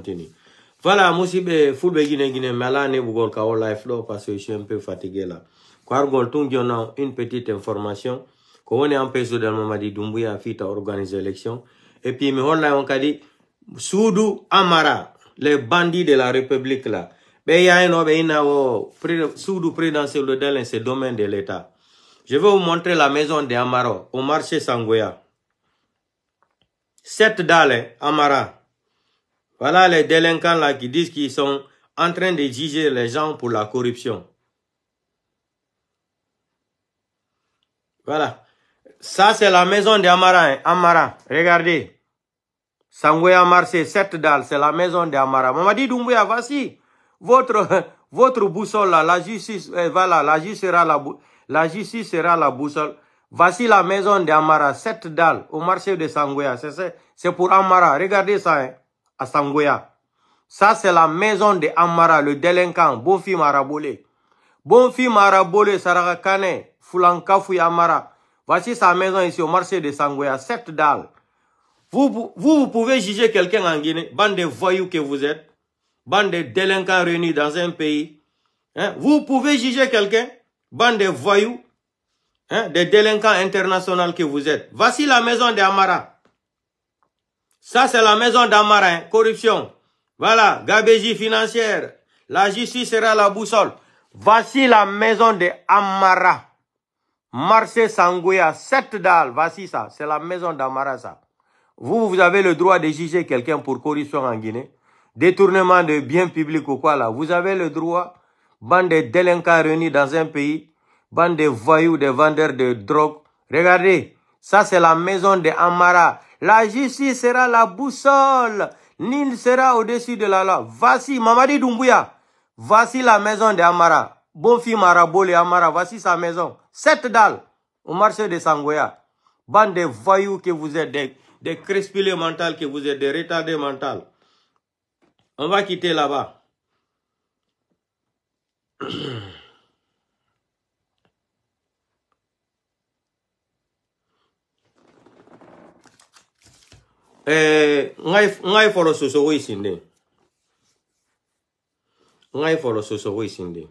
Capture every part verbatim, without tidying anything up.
continue. Voilà, moi aussi, full begine guine, mais là, ne vous ka live là parce que je suis un peu fatigué là. Car gol une petite information. Quand on est en P S O dans Mamadi Doumbouya, fit à organiser l'élection. Et puis, mais on l'a on a dit, Soudou Amara, les bandits de la République là. Ben, il y a un homme, Soudou présidentiel dans ce domaine de l'État. Je vais vous montrer la maison de Amara au marché Sangoya. Sept dalles, Amara. Voilà les délinquants là qui disent qu'ils sont en train de juger les gens pour la corruption. Voilà. Ça, c'est la maison d'Amara. Hein. Amara, regardez. Sangoya Marseille, sept dalles, c'est la maison d'Amara. Mamadi Doumbouya, voici votre, votre boussole là. La justice, euh, voilà, la justice sera la, la justice sera la boussole. Voici la maison d'Amara, sept dalles au marché de Sangoya. C'est pour Amara. Regardez ça, hein, à Sangoya. Ça, c'est la maison d'Amara, le délinquant. Bon fils Marabolé. Bon fils Marabolé, Saraka Kane, Foulankafu Amara. Voici sa maison ici au marché de Sangoya, sept dalles. Vous, vous, vous pouvez juger quelqu'un en Guinée, bande de voyous que vous êtes, bande de délinquants réunis dans un pays. Hein? Vous pouvez juger quelqu'un, bande de voyous, hein, des délinquants internationaux que vous êtes. Voici la maison d'Amara. Ça, c'est la maison d'Amara, hein, corruption. Voilà, gabégie financière. La justice sera la boussole. Voici la maison d'Amara. Marché Sangoya, sept dalles. Voici ça, c'est la maison d'Amara, ça. Vous, vous avez le droit de juger quelqu'un pour corruption en Guinée. Détournement de biens publics ou quoi là. Vous avez le droit, bande de délinquants réunis dans un pays, bande de voyous, de vendeurs de drogue. Regardez, ça c'est la maison de Amara. La justice sera la boussole. Nul sera au-dessus de la loi. Voici, Mamadi Doumbouya. Voici la maison de Amara. Bon fils Marabolé Amara, voici sa maison. Sept dalles au marché de Sangoya. Bande de voyous que vous êtes, des, des crespilés mentaux que vous êtes, des retardés mentaux. On va quitter là-bas. Eh, ngai folo soso wi sinde. Ngai folo soso wi sinde.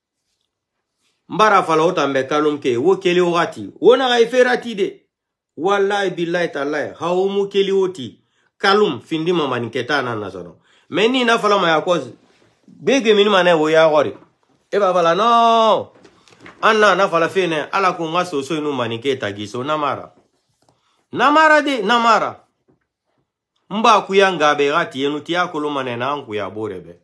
Mbara fala otambe kalum ke wo keli wati. Wona ngai ferati de. Wallahi billahi tallahi hawo mu keli woti. Kalum findi mama niketa na nasono. Meni na fala ma yakoz. Bege mini mane wo ya gori. E ba fala no. Anna na fala fene ala ko ngaso so inu maniketa giso namara. Namara de namara. Mba kuyanga be gati yenu tiya kolomane na anku ya borebe.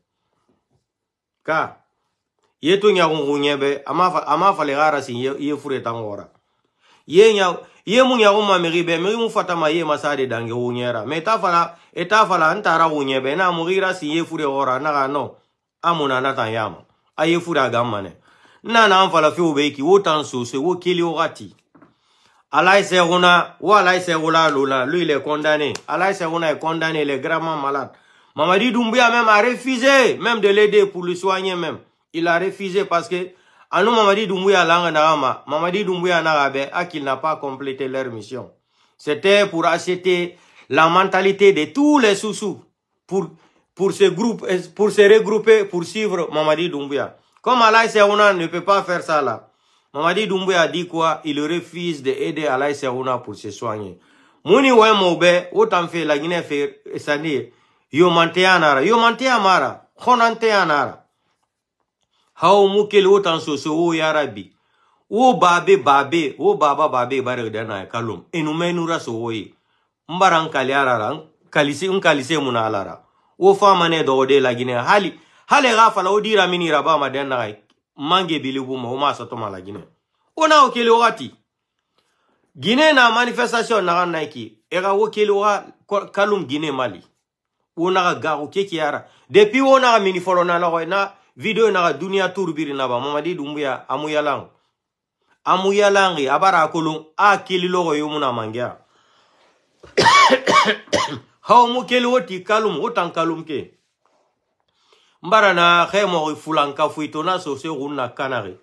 Ka yeto nya ngunyebe ama ama fale gara sin ye, ye fure tangora. Ye nya ye mu nya umma meribe meri mu fatama ye masade dange unyera. Meta fala eta fala antara unyebe na mugira sin ye fure ora na no. Amuna na tanyama. Aye fure agamane. Na na fala fi ubeki wotan so se wo kili orati. Alaï Serona, ou Alaï Serona, lui il est condamné. Alaï Serona est condamné, il est gravement malade. Mamadi Doumbouya même a refusé, même de l'aider pour le soigner même. Il a refusé parce que, à nous Mamadi Doumbouya l'anganarama, Mamadi Doumbouya n'arabe, à qu'il n'a pas complété leur mission. C'était pour acheter la mentalité de tous les sous-sous, pour, pour se grouper, pour se regrouper, pour suivre Mamadi Doumbouya. Comme Alaï Serona ne peut pas faire ça là. Mamadi Doumbouya a dit quoi? Il refuse d'aider Alaï Serona pour se soigner. Mouni oué moube, autant fait la Guinée fait sani. Yo mante anara, yo mante amara, khonante anara. Hao mukele autant soso o yarabi. O babe babe, o baba babe bare dana kalum. Enume nura so oyi. Mbaran kali arara, kalisi un kalise muna alara. O famane do de la Guinée. Hali, hali gafa la odira mini raba madena mange bilibu ma uma satoma la Guinée. Ona okele wati. Guinée na manifestation na naiki. Era okele wa kalum Guinée Mali. Ona ga okeki yara. Depuis ona mini follow na la na video na dunia tour biri na ba Mamadi Doumbouya amuyalang. Amuyalangi abara kolum a kili logo yumuna mangia. How mu kele wati kalum otan kalum ke. Mbara na khemo fulanka fuitona so se runa kanari.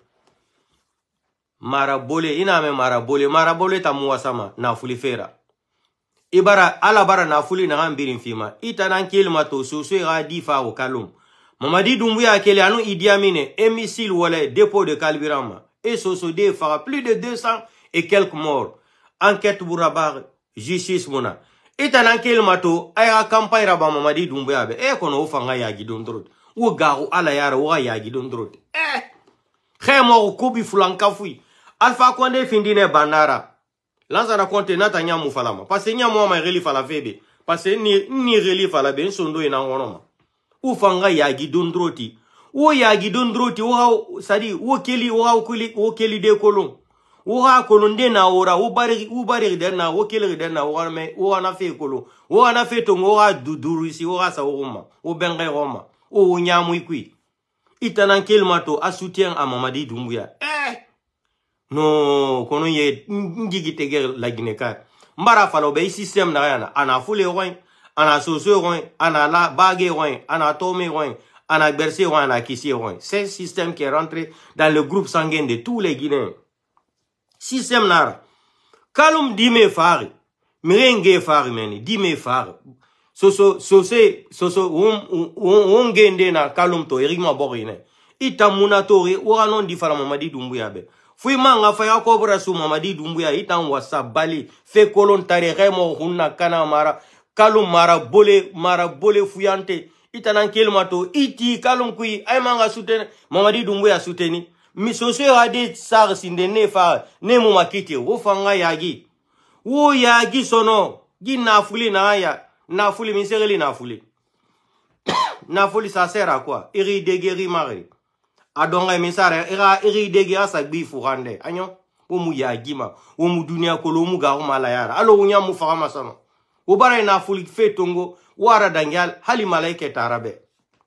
Marabole ina me marabole marabole tamuwa sama na fulifera. Ibara ala bara na fuli na gambirin fima. Ita nan kilma to soso ira di fa o kalum. Mamadi Doumbouya kele anu Idi Amine émissile wala dépôt de carburant. Et soso de fera plus de deux cents et quelques morts. Enquête bourabar justice mona. Ita nan kilma to aya campagne raba Mamadi Doumbouya be. E kono ufanga ya gidon drot. Ou garu ala yara wa ya gidon drot. Eh. Khemo kubi fulanka fui. Alpha Condé findine banara. Lanza na konte nata nyamu falama. Parce nyamu ma reli fala febe. Parce ni ni reli fala ben sondo ina ngonoma. U fanga yagi dondroti. O yagi dondroti o ha sadi o keli o ha kuli o keli de kolon. O ha kolon de na ora o bari o bari de na o keli de na o me o na fe kolon. O na fe to o ha dudurisi o ha sa o roma. O benga roma. O nyamu ikui. Itanan kelmato a soutien à Mamadi Doumbouya. Eh no kono ye ngigi teger la Guinée-Car. Mbara falo be système na yana ana fule roin, ana soso roin, ana la bague roin, ana tome roin, ana bercé roin, ana kissi roin. C'est un système qui est rentré dans le groupe sanguin de tous les Guinéens. Système nara. Kalum dime fari. Mirenge fari meni, dime fari. Soso sose soso on on gende na kalum to erigma borine. Ita munatori ora non di fara Mamadi Doumbouya be. Fui manga faya kobra su Mamadi Doumbouya itan wasa bali fe kolon tare remo hunna kana mara kalum mara bole mara bole fuyante itanan kelmato iti kalum kui ay manga suten Mamadi Doumbouya suteni mi soso ade sar sinde ne fa ne mu makiti wo fanga yagi wo yagi sono gi na fuli na ya na fuli mi sereli na fuli na fuli ça sert à quoi iri degeri mare adonga misare ira iri dege asa gbi furande anyo o mu ya gima o mu dunia kolo mu ga ma la yara alo unya mu fama sama o bara na fuli fe tongo wara dangal hali malaike tarabe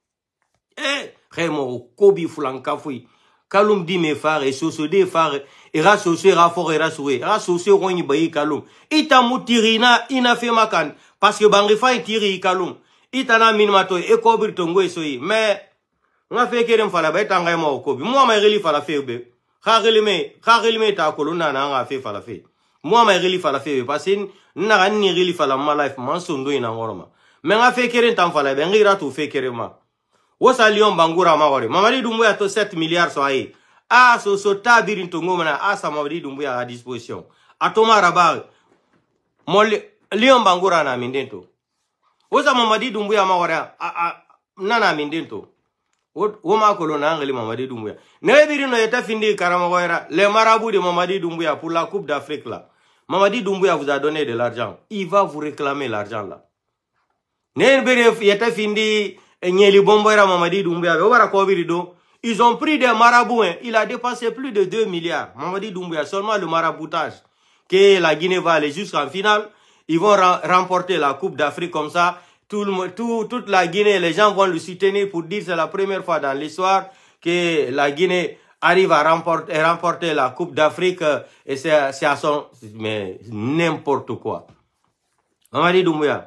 eh remo kobi fulanka fui kalum di me fare soso de fare ira soso ira for ira soué ira soso roni bayi kalum ita mutirina ina fe makan parce que bangi fa tiri kalum ita na minmato e kobir tongo esoyi mais nga fe kerem fala ba tanga ma okobi mo ma reli fala febe kha reli me kha reli me ta kolona na nga fe fala fe mo ma reli fala febe parce na ga ni reli fala ma life man sondo ina ngoroma me nga fe kerem tam fala be ngira to fe kerema wo sa lion bangura ma wore Mamadi Doumbouya to sept milliards so ay a so so tabirin to ngoma a sa Mamadi Doumbouya à disposition atoma rabar mo lion bangura na mindento wo sa Mamadi Doumbouya ma wore a nana mindento wo ma kolona ngeli Mamadi Doumbouya ne biri no yeta findi karama goira les marabouts de Mamadi Doumbouya pour la Coupe d'Afrique là. Mamadi Doumbouya vous a donné de l'argent, il va vous réclamer l'argent là. Ne biri yeta findi nyeli bomboira Mamadi Doumbouya be wara ko biri do ils ont pris des marabouts hein. Il a dépensé plus de deux milliards Mamadi Doumbouya seulement le maraboutage que la Guinée va aller jusqu'en finale, ils vont remporter la Coupe d'Afrique comme ça. Tout le, tout, toute la Guinée, les gens vont le soutenir pour dire que c'est la première fois dans l'histoire que la Guinée arrive à remporter, à remporter la Coupe d'Afrique et c'est à son... Mais n'importe quoi. Mamadi Doumbouya,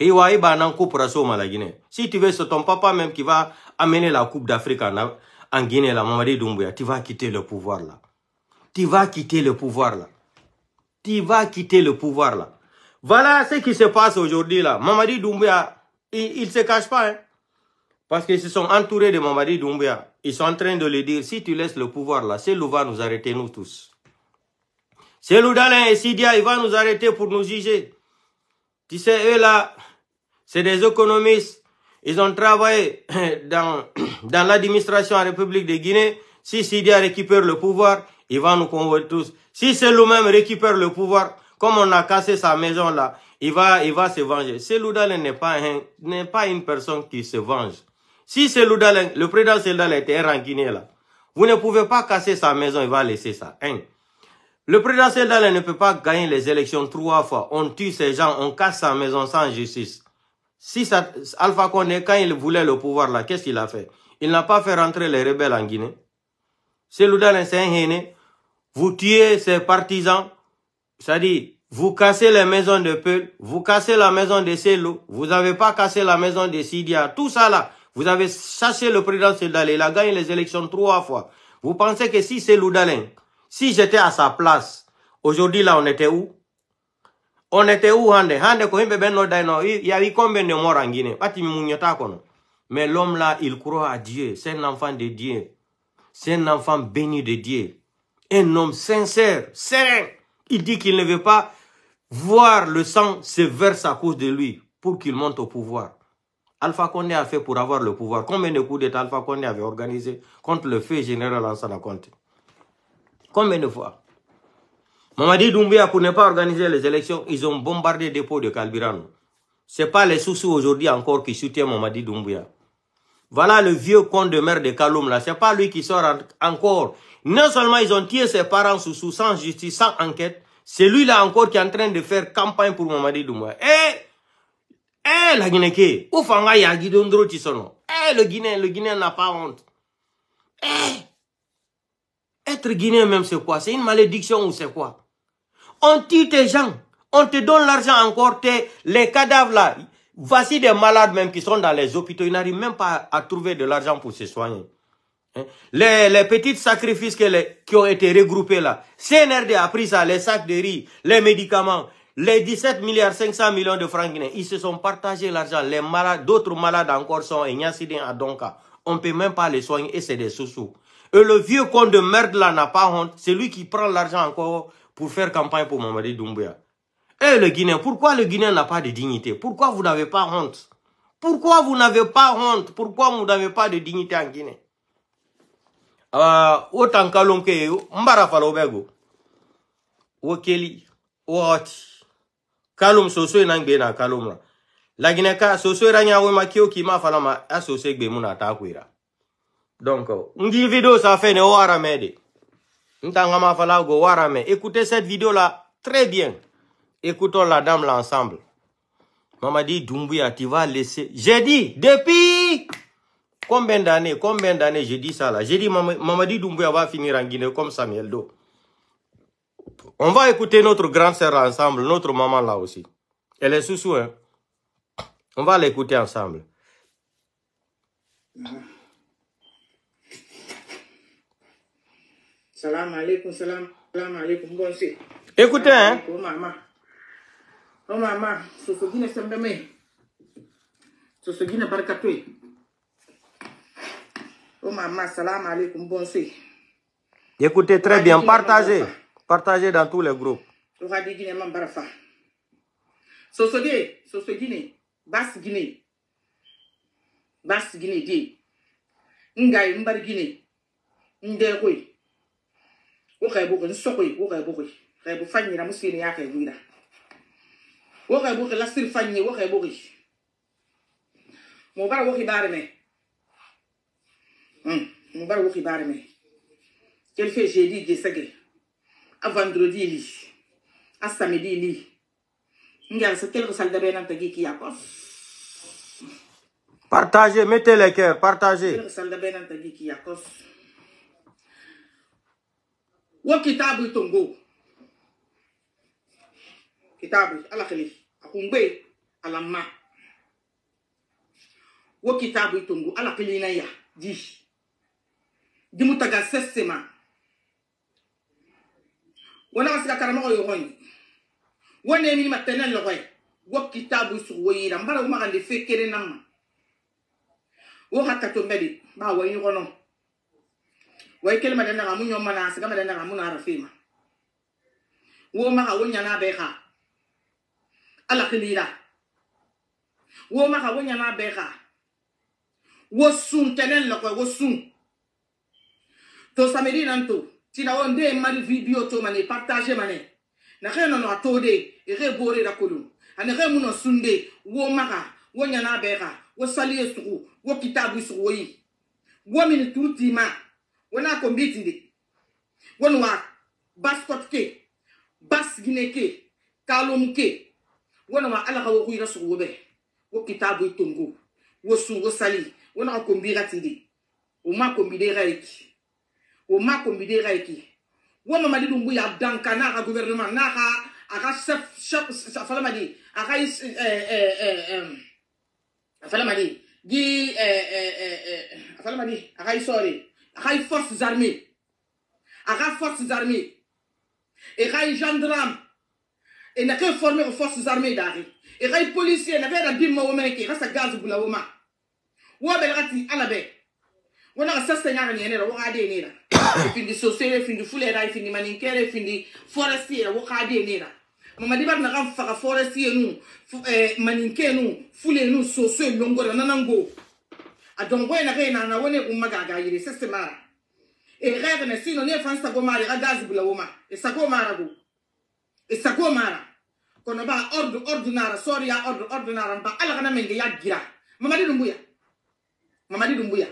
la Guinée. Si tu veux, c'est ton papa même qui va amener la Coupe d'Afrique en, en Guinée, là, Mamadi Doumbouya, tu vas quitter le pouvoir là. Tu vas quitter le pouvoir là. Tu vas quitter le pouvoir là. Voilà ce qui se passe aujourd'hui là. Mamadi Doumbouya, il ne se cache pas. Hein, parce qu'ils se sont entourés de Mamadi Doumbouya. Ils sont en train de le dire, si tu laisses le pouvoir là, Cellou va nous arrêter nous tous. Cellou Dalein et Sidia, il va nous arrêter pour nous juger. Tu sais, eux là, c'est des économistes. Ils ont travaillé dans, dans l'administration en République de Guinée. Si Sidia récupère le pouvoir, il va nous convoquer tous. Si Cellou même récupère le pouvoir, comme on a cassé sa maison là, il va, il va se venger. Cellou Dalein n'est pas, un, n'est pas une personne qui se venge. Si Cellou Dalein, le président Cellou Dalein était rancunier là, vous ne pouvez pas casser sa maison, il va laisser ça. Hein. Le président Cellou Dalein ne peut pas gagner les élections trois fois. On tue ces gens, on casse sa maison sans justice. Si ça, Alpha Condé, quand il voulait le pouvoir là, qu'est-ce qu'il a fait? Il n'a pas fait rentrer les rebelles en Guinée. Cellou Dalein, c'est un haineux. Vous tuez ses partisans. C'est-à-dire, vous cassez les maisons de Peul, vous cassez la maison de Cellou, vous n'avez pas cassé la maison de Sidia, tout ça là, vous avez chassé le président Cellou Dalein, il a gagné les élections trois fois. Vous pensez que si Cellou Dalein, si j'étais à sa place, aujourd'hui là on était où? On était où, Hande? Hande, ko himbe benno daino, il y a eu combien de morts en Guinée? Pati munyota kono. Mais l'homme là, il croit à Dieu. C'est un enfant de Dieu. C'est un enfant béni de Dieu. Un homme sincère, serein. Il dit qu'il ne veut pas voir le sang se verser à cause de lui pour qu'il monte au pouvoir. Alpha Condé a fait pour avoir le pouvoir. Combien de coups d'État Alpha Condé avait organisé contre le feu général Lansana Conté? Combien de fois? Mamadi Doumbouya, pour ne pas organiser les élections, ils ont bombardé des dépôts de carburant. Ce n'est pas les sous-sous aujourd'hui encore qui soutiennent Mamadi Doumbouya. Voilà le vieux con de mère de Kaloum là. Ce n'est pas lui qui sort encore. Non seulement ils ont tué ses parents sous-sous sans justice, sans enquête. C'est lui là encore qui est en train de faire campagne pour Mamadi Doumbouya. Eh, eh, la Guinée, où fanga ya Guidondro Tissono. Eh, le Guinéen, le Guinéen n'a pas honte. Eh, être Guinéen même c'est quoi? C'est une malédiction ou c'est quoi? On tue tes gens, on te donne l'argent encore, tes, les cadavres là. Voici des malades même qui sont dans les hôpitaux, ils n'arrivent même pas à trouver de l'argent pour se soigner. Hein? Les, les petits sacrifices que les, qui ont été regroupés là, C N R D a pris ça, les sacs de riz, les médicaments, les dix-sept milliards cinq cents millions de francs guinéens, ils se sont partagés l'argent. Les malades, d'autres malades encore sont Ignacidin à Donka. On ne peut même pas les soigner et c'est des sous-sous. Et le vieux con de merde là n'a pas honte, c'est lui qui prend l'argent encore pour faire campagne pour Mamadi Doumbouya. Eh le Guinéen, pourquoi le Guinéen n'a pas de dignité? Pourquoi vous n'avez pas honte? Pourquoi vous n'avez pas honte? Pourquoi vous n'avez pas de dignité en Guinée? Autant Kaloum que Mbara Falobego. Okeli, Oti. Kaloum soso nangbe na Kaloum la. La Guinée ka soso ranya wema kio ki ma falama asose gbe muna takwira. Donc, ngi vidéo ça fait ne wara mede. Écoutez cette vidéo-là très bien. Écoutons la dame là ensemble. Mamadi Doumbouya, tu vas laisser... J'ai dit, depuis... Combien d'années, combien d'années j'ai dit ça là? J'ai dit, Mamadi Doumbouya va finir en Guinée comme Samuel Do. On va écouter notre grande sœur ensemble, notre maman là aussi. Elle est sous-sous, hein. On va l'écouter ensemble. Salam alaikum, salam, salam alaikum, bon c'est. Écoutez, hein. Oh maman. Oh maman, Soso Guinée Sembeme. Soso Guinée Barkatoué. Oh maman, salam alaikum, bon c'est. Écoutez très bien, partagez. Partagez dans tous les groupes. Soso Guinée Mambarafa. Soso Guinée, Soso Guinée, Basse Guinée. Basse Guinée, dit. Ngaï Mbar Guinée. Ndéroué. Wokai boko nsokoi wokai boko kai bu fanyi na musini ya kai buida wokai boko la sir fanyi wokai boko mo bara woki bare me hum mo bara woki bare me quel fait jeudi de sege à vendredi li à samedi li ngal sa quelque salle de bain nan tagi ki yakos Partagez, mettez les cœurs, partagez. Quelque salle de bain nan tagi ki yakos Wo kitabu tongo. Kitabu ala khali. Akumbe ala ma. Wo kitabu tongo ala khali na ya di. Di mutaga sesema. Wana asika karama ko yohoni. Wone mi matenen lo koy. Wo kitabu su woyira mbara uma kan de fekere namma. Wo hakka to mbedi ba woyi kono. Wai kelma da na mun yomma na siga da na mun arafima wo ma ha wonya na be ha ala khilira wo ma ha wonya na be ha wo sun tenen lo ko wo sun to samedi nanto tina onde mari video to mane partager mane na kheno no atode e re bore da kolum ana re mun sunde wo ma ha wonya na be ha wo saliye su wo kitabu su woyi wo min tutima Wona kombiti de. Wonwa baskot ke. Bas Guinée ke. Kaloum ke. Wonwa ala kawo kuira su wobe. Wo kitabu itongo. Wo su wo sali. Wona kombira tinde. O ma kombide raiki. O ma kombide raiki. Wo Mamadi Doumbouya danka na ka gouvernement na ka aka chef chef fala madi aka eh eh eh fala madi gi eh eh eh fala madi aka sorry Akai forces armées. Akai forces armées. Et akai gendarmes. et n'a qu'à former aux forces armées d'arrêt. Et les policiers n'avaient pas dit moi qui reste gaz pour la woma. Ou à Belrati à la baie. On a un certain année, on a des nera. Il finit de saucer, il finit de fouler, il finit de maniquer, il finit de forestier, on a des nera. Maman dit, on a fait forestier, nous, maniquer, nous, fouler, nous, saucer, longo, nanango. A donc, on a rien à on est magaga, il est systématique. Et rêve, mais si on est France, ça commence à gaz pour la woma. Et ça commence à go. Et ça commence à. Qu'on a pas ordre, ordinaire, sorry, ordre, ordinaire, pas à la rana menge ya gira. Maman dit, Dumbuya. Maman dit, Dumbuya.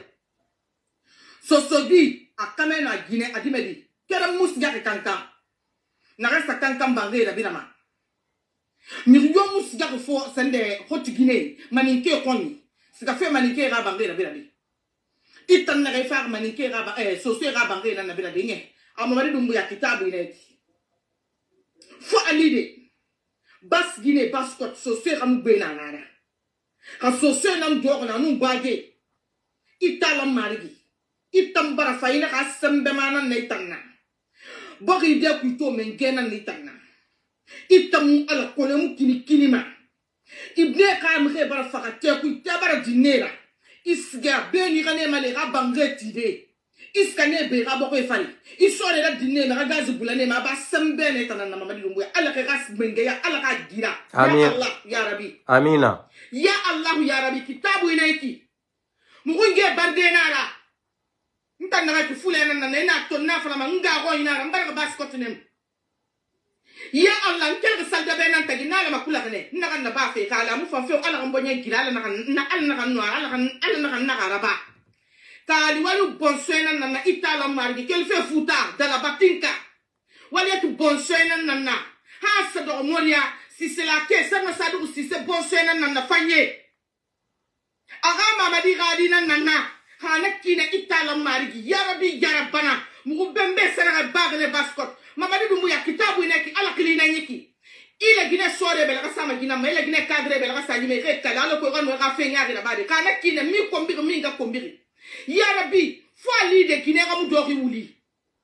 Sosodi a kamena a Guinée a dimedi. Kera mus ya kankan. Na resta kankan bangé la binama. Miriyo mus ya fo sende hot Guinée. Maninke koni. C'est qu'a fait maninke ra bangé la binami. Itan na refar maninke ra eh soso ra bangé la binami nye. A maman dit Dumbuya kitabu ineti. Fo alide. Bas Guinée bas kot soso ram bena nana. Quand soso nam dor na nu bagé. Italam marigi. Itam bara faina ka sembe mana neitana. Bori de kuito mengena neitana. Itam ala kolemu kini kini ma. Ibne ka mre bara fakate kuita bara dinera. Isga beni gane male ga bangeti de. Iskane be ga boko fali. Isore la dinera ga gazu bulane ma ba sembe neitana na mama lumbu ala ka gas mengeya ala ka gira. Ya Allah ya Rabbi. Amina. Ya Allah ya Rabbi kitabu inaiki. Mugunge bardenara. Nta na tu fule na na na to na fala nga go ina mbarga baskot nem ya Allah nkel sal da bena tagi na la makula kane na kan na ba fe kala mu fa fe ala ngbo nyen kila na kan na al na kan no ala kan al na kan na araba kali walu bonsoena na na itala margi kel fe futa da la batinka wali tu bonsoena na na ha sa do moria si c'est la caisse ça me ça do si c'est bonsoena na na fanye aga mamadi gadi na na Hanakina itala marigi yarabi yarabana mugubembe sera bagne baskot mamadi Dumbuya kitabu ineki ala kilina nyiki ile gine sore bela kasama gina mele gine cadre bela kasani me rekala ala ko gon ga fe nyaari la bade kana kine mi kombiri mi ga kombiri yarabi fali de gine ga mu dogi wuli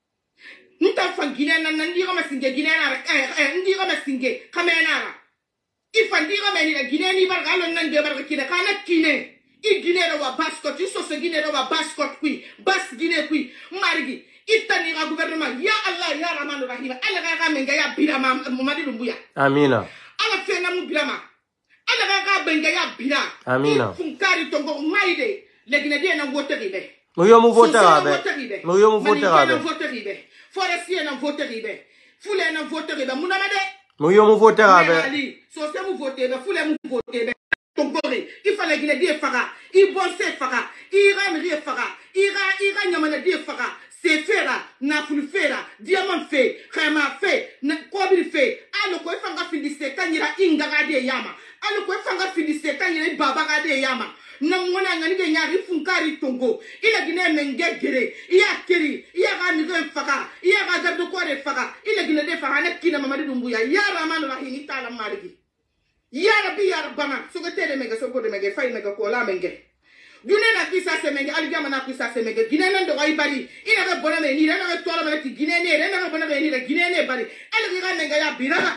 nta fa gine nan nan ndira masinge gine na eh ndira masinge kamena ifa ndira meni la gine ni bar galo nan de bar kine kana kine I Guinée wa baskot, iso se Guinée wa baskot kui, bas Guinée kui, marigi, itani ra gouvernement, ya Allah ya Rahman Rahim, ala ga menga ya birama Mamadi Dumbuya. Amina. Ala fena mu birama. Ala ga benga ya bira. Amina. Funkari tongo maide, le Guinée na vote ribe. Muyo mu vote ribe. Muyo mu vote ribe. vote ribe. Forestier na vote ribe. Fule na vote ribe. Munamade. Muyo mu vote ribe. So se mu vote ribe, fule mu vote ribe. Il fallait qu'il ait des fagas, il bossait fagas, il ramène fagas, il ra, il ramène des fagas, c'est fera, n'a plus fera, diamant fait, crema fait, kobil fait, alors quoi fanga finissait quand il a ingagade yama, alors quoi fanga finissait quand il a babagade yama, n'amona ngani de nyari funkari tongo, il a guiné mengegere, il a kiri, il a ramène fagas, il a regardé quoi de fagas, il a guiné des fagas, n'est qui n'a Mamadi Dumbuya, ya Rahman Rahim, il t'a la marigi. Ya Rabbi ya Rabbana sogo tele mega sogo de mega fay mega ko la menge dune na kisa se menge aljama na kisa se menge gine nan do ay bari ina be bona me ni na be tola be ti gine ne na be bona me ni gine ne bari ala ga menge ya biraga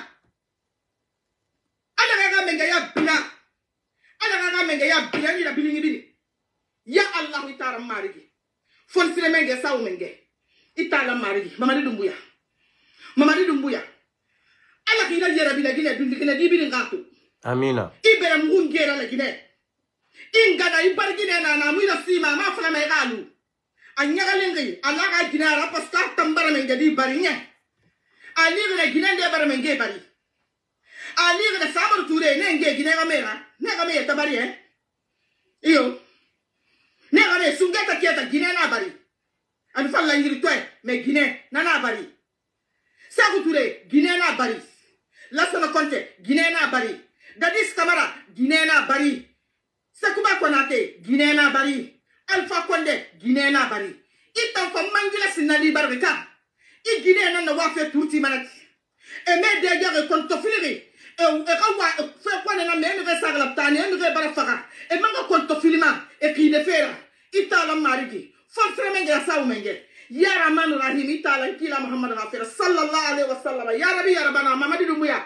ala ga menge ya bira ala ga menge ya bira ni la bilingi bili ya Allah itara marigi fon sire menge saw menge itala marigi Mamadi Dumbuya Mamadi Dumbuya ala ga ila yera bila gine dundi gine di bilin gato Amina. Ibere mungera la Guinée. Ingana ibar Guinée na na muira sima ma fala me galu. Anyaga lengi ala ga Guinée ra pasta tambara menga di barinya. Ali ga Guinée de bar menga bari. Ali ga sabar ture ne nge Guinée ga mera. Ne ga me tabari eh. Iyo. Ne ga ne sungeta kieta Guinée na bari. An falla ngiri toy me Guinée na na bari. Sagu ture Guinée na bari. Lassana Conté Guinée na bari. Dadis Camara, Guinée na bari. Sakuba Konate, Guinée na bari. Alpha Condé, Guinée na bari. Itan ko mangila sinali barika. I Guinée na wafe tuti manati. E me de guerre kontofili. E e kawa fe kwa na me me sagla tani e me barafaka. E manga kontofilima e ki de fera. Itala mariki. Forse menga saw menge. Ya Rahman Rahim itala kila Muhammad Ghafir sallallahu alaihi wasallam. Ya Rabbi ya Rabbana Mamadi Dumbuya.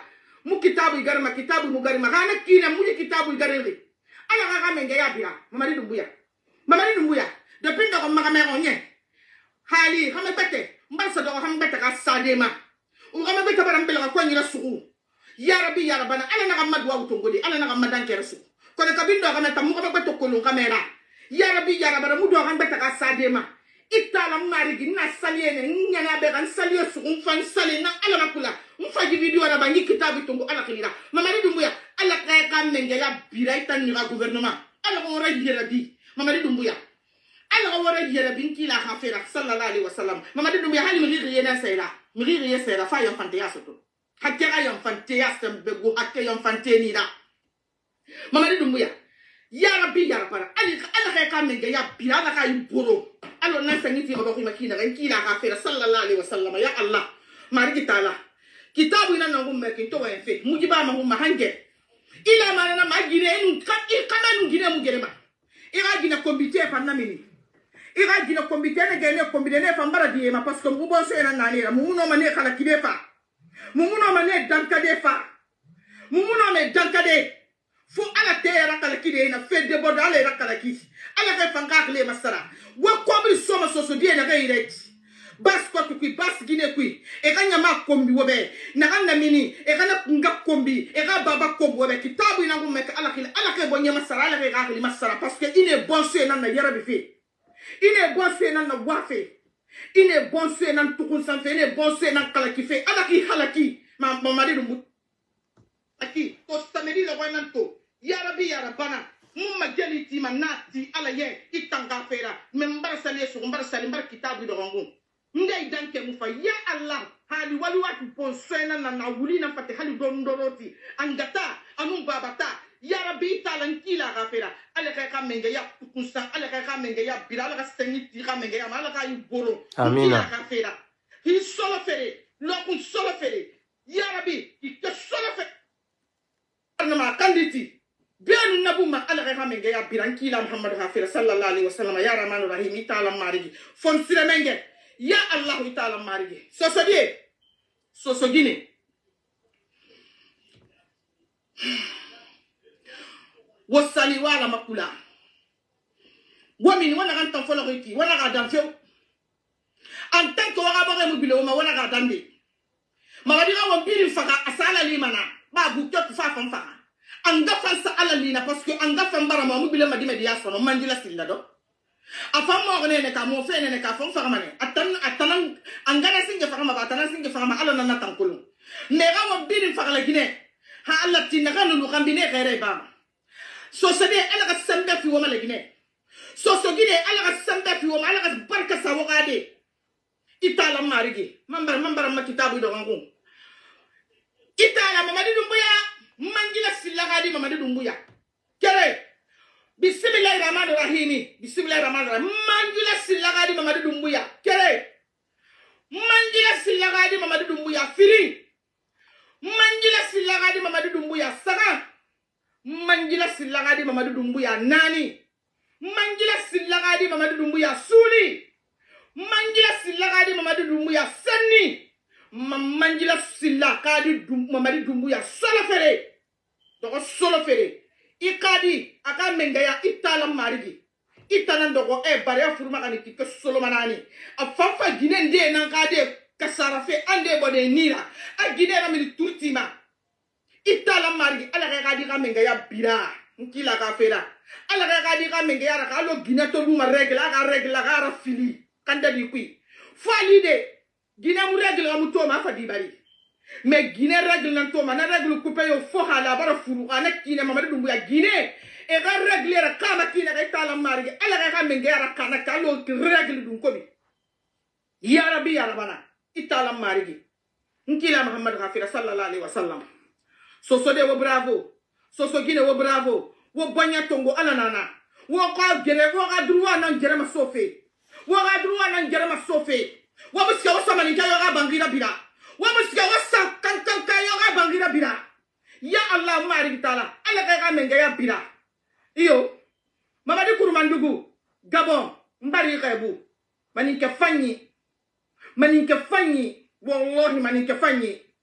mu kitabu garma kitabu mu garma kana kina mu kitabu garri ala ga men ya bira mamadi dumbuya mamadi dumbuya de pinga ko maga me onye hali xama bete mbarsa do xama bete ka sadema u xama bete baram bela ko nyira suku ya rabbi ya rabbana ala na gamad wa utongodi ala na gamad dan kersu ko de kabindo xama tam mu ko bete ko lu kamera ya rabbi ya rabbana mu do xama bete ka sadema itala marigi na saliene nyana be kan salio su un fan sali na ala makula un faji video na bangi kitabu tungu ala khilira mamadi dumbuya ala kay kam nenge ya biray tan ni gouvernement ala ko wara yera bi mamadi dumbuya ala ko wara yera bin kila khafira sallallahu alaihi wasallam mamadi dumbuya hali mi riye na sayra mi riye sayra fa yon fante ya soto hakke ga yon fante ya sembe go hakke yon fante ni da mamadi dumbuya ya rabbi ya rabbana ali ala kay kam nenge ya biray ala kay boro alors na sangi ti ko ma kina ran kila ha fe sallallahu alaihi wasallam ya allah mari kitala kitabu ina na ngumme kinto wa fe mujiba ma humma hange ila mana na magire en ka e kana ngire mu gerema ira gina comité fa na mini ira gina comité ne gene comité ne fa mbara di ma parce que mu bon so ena nani ra mu no mane kala kidefa mu no mane dankade fa mu no me dankade fu ala terra kala kide na fe de bodale ra kala kisi ala ka fanga kle masara wa kombi soma soso die na ga ireti bas ko ku bas gine ku e ka nyama kombi wobe na kan na mini e kana nga kombi e ka baba kombi wobe kitabu ina ngumme ka ala kile ala ka bonye masara ala ka kle masara parce que il est bon c'est nan na yara bi fi il est bon c'est nan na wafe il est bon c'est nan tukun san fe il est bon c'est nan kala ki fe ala ki halaki ma mamadi dum aki to samedi lo nan to yara bi yara bana mumma jeli ti manati ala ye itanga fera membar sale so mbar sale mbar kitabu do ngongo ndey danke mu fa ya allah hali wali watu ponsena na na wuli na fate hali do ndoroti angata anum babata ya rabbi taala nkila gafera ala ka ka menge ya kunsa ala ka ka menge ya bilala ka sengi ti ka menge ya mala ka yuboro amina gafera hi solo fere lo kun solo fere ya rabbi ki solo fere na kanditi bianu nabu ma ala ka menge ya birankila muhammad hafira sallallahu alaihi wasallam ya rahmanur rahim ta'ala marigi fon sire menge ya allah ta'ala marigi sosodie sosogine wasali wala makula wamini wana kan tan folo ki wana ga dan few en tant que wara ba mu bilo ma wana ga dande ma wadi ga won biri faka asala limana ba bu to fa fa fa anga fansa ala lina parce que anga fambara ma mu bile madime dia sono mandila silla do afam mo ne ne ka mo fe ne ne ka fam fa mane atan atan anga na singe fa ma ba atan singe fa ma ala na tankulu me ga mo biri fa la gine ha alla tinaka lu kambine khere ba so sade ala ka sambe fi wo mala gine so so gine ala ka sambe fi wo ala ka barka sa wo gade itala marigi mambar mambar ma kitabu do ngongo itala mamadi dumbuya manjila silagadi mamadi dumbuya kere bismillahir rahmanir rahim bismillahir rahmanir rahim manjila silagadi mamadi dumbuya kere manjila silagadi mamadi dumbuya firi manjila silagadi mamadi dumbuya saga manjila silagadi mamadi dumbuya nani manjila silagadi mamadi dumbuya suli manjila silagadi mamadi dumbuya sanni manjila silagadi mamadi dumbuya solo fere doko solo fere ikadi aka mengaya itala marigi itana doko e bare furuma kan ki solo manani afafa gine nde nan kade kasara fe ande bode nira a gine na mi turtima itala marigi ala ka kadi ka mengaya bira nkila ka fera ala ka kadi ka mengaya ra ka lo gine to buma regla ka regla ka ra fili kanda di kui fali de gine mu regla mu to ma fa di bari mais Guinée règle nan to mana règle coupé yo fo hala bara furu ana kine mamadi dumbu ya Guinée e ga règle ra kama kine ga tala marigi ala ga menga ra kana kalo règle dum ko bi ya rabbi ya rabana itala marigi nkila muhammad ghafira sallallahu alaihi wasallam so so de wo bravo so so Guinée wo bravo wo banya tongo ala nana wo ka gere wo ga droit nan gere ma sofe wo ga droit nan gere ma sofe wo biska wo samani ka yo ga bangira bira wa musga wasa kan kan kayo ga bangira bira ya allah mari taala ala ka ga menga ya bira iyo mamadi kurumandugu gabon mbari kaybu maninke fanyi maninke fanyi wallahi maninke fanyi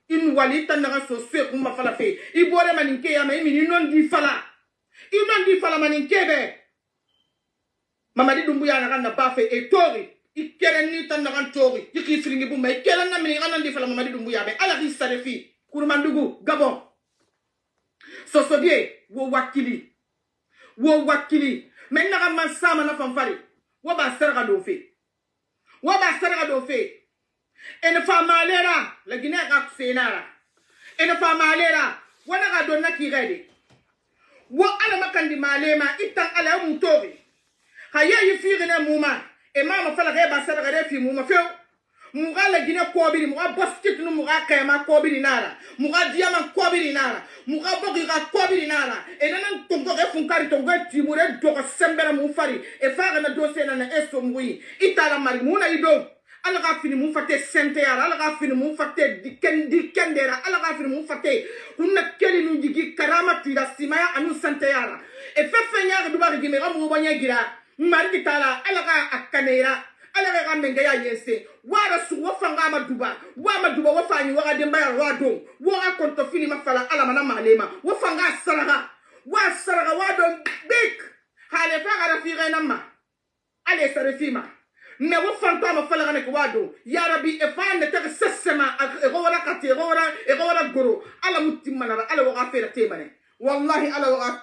in wali tan na so se kuma fala fe I bore maninke ya mai mini non di fala I non di fala maninke be Mamadi Doumbouya na kan na ba fe e tori I keren ni tan na kan tori I ki filingi bu mai keren na mini kan di fala Mamadi Doumbouya be ala ki sa de fi Kouroumandougou Gabon so so die wo wakili wo wakili men na man sama na fanfari wo ba serga do fe wo ba serga do fe ene fa malera la gine ka senara ene fa malera wana ga donna ki gade wo ala makandi malema itan ala mutori haya yifire na muma e mama fala ga ba serga de fi muma feo muga la gine kobiri muga basket no muga kayama kobiri nara muga diama kobiri nara muga bogi ga kobiri nara e nanan tongo ga funkari tongo timure dogo sembera mu fari e faga na dose na na eso mui itala mari muna ido ala ga fini mu fate sente yara ala ga fini mu fate diken dikendera ala ga fini mu fate kunna keli nu jigi karama tira simaya anu sente yara e fefe nyaga duba gi me ga mu banya gira mari ditala ala ga akanera ala ga menga ya yese wara su wafanga maduba wa maduba wafanyi wa demba ya wado wa konto fili mafala ala mana malema wafanga saraga wa saraga wado big hale fa gara fi gena ma ale sarifima me wafanga mafala gane ko wado ya rabbi e fa ne ta sessema e go wala kati e go wala e go wala goro ala mutimana ala wa gafira temane wallahi ala wa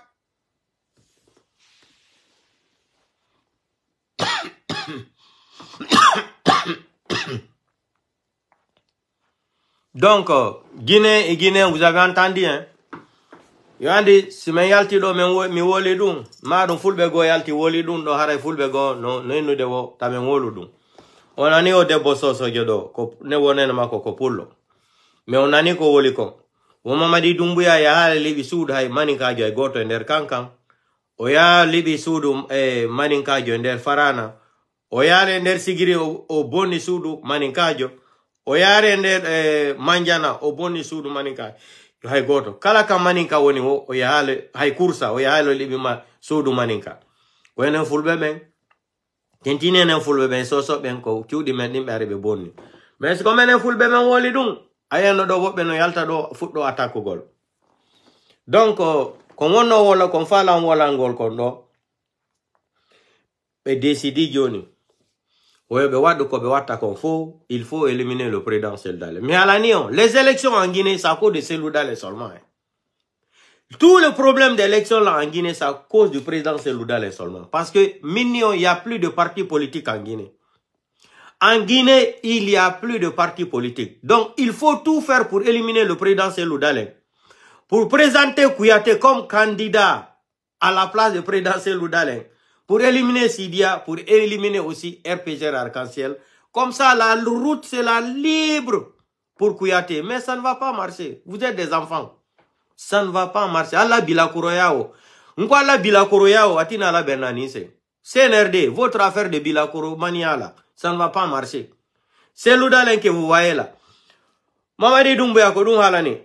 Donc, Guinée et Guinée, vous avez entendu, hein? Yandi, si me yalti do me mi woli dun, ma dun fulbe go yalti woli dun do hare fulbe go no no inu dewo ta me wolu dun. Onani o debo soso jodo ko ne wone na mako ko pullo. Me onani ko woli ko. Wo Mamadi Doumbouya ya hale libi sud hay maninka jo goto ender kankan. O ya libi sudu eh maninka jo ender farana. O ya ender sigiri o, o boni sudu maninka jo. O yare nder eh, manjana o bonni sudu maninka hay goto kala kam maninka woni o, o yale hay kursa o yale libi ma sudu maninka wenen fulbe ben tentine nen fulbe ben so so ben ko ciudi men dimbe arebe bonni mais ko menen fulbe ben woli dum ayeno do wobbe no yalta do fuddo attaque gol donc ko wonno wala ko fala wala ngol ko do be décidi joni il faut éliminer le président Seloudalé. Mais à l'anion, les élections en Guinée, c'est à cause de Seloudalé seulement. Hein. Tout le problème d'élection là en Guinée, c'est à cause du président Seloudalé seulement. Parce que, mignon, il n'y a plus de partis politiques en Guinée. En Guinée, il n'y a plus de partis politiques. Donc, il faut tout faire pour éliminer le président Seloudalé. Pour présenter Kouyaté comme candidat à la place du président Seloudalé. Pour éliminer Sidia, pour éliminer aussi R P G Arc-en-Ciel. Comme ça, la route, c'est la libre pour Kouyaté. Mais ça ne va pas marcher. Vous êtes des enfants. Ça ne va pas marcher. Allah Bilakoroyao. Nkwa Allah Bilakoroyao, atina la Bernanise. C N R D, votre affaire de Bilakoro Maniala, ça ne va pas marcher. C'est l'Oudalen que vous voyez là. Mamadi Doumbouya Kodun Halani.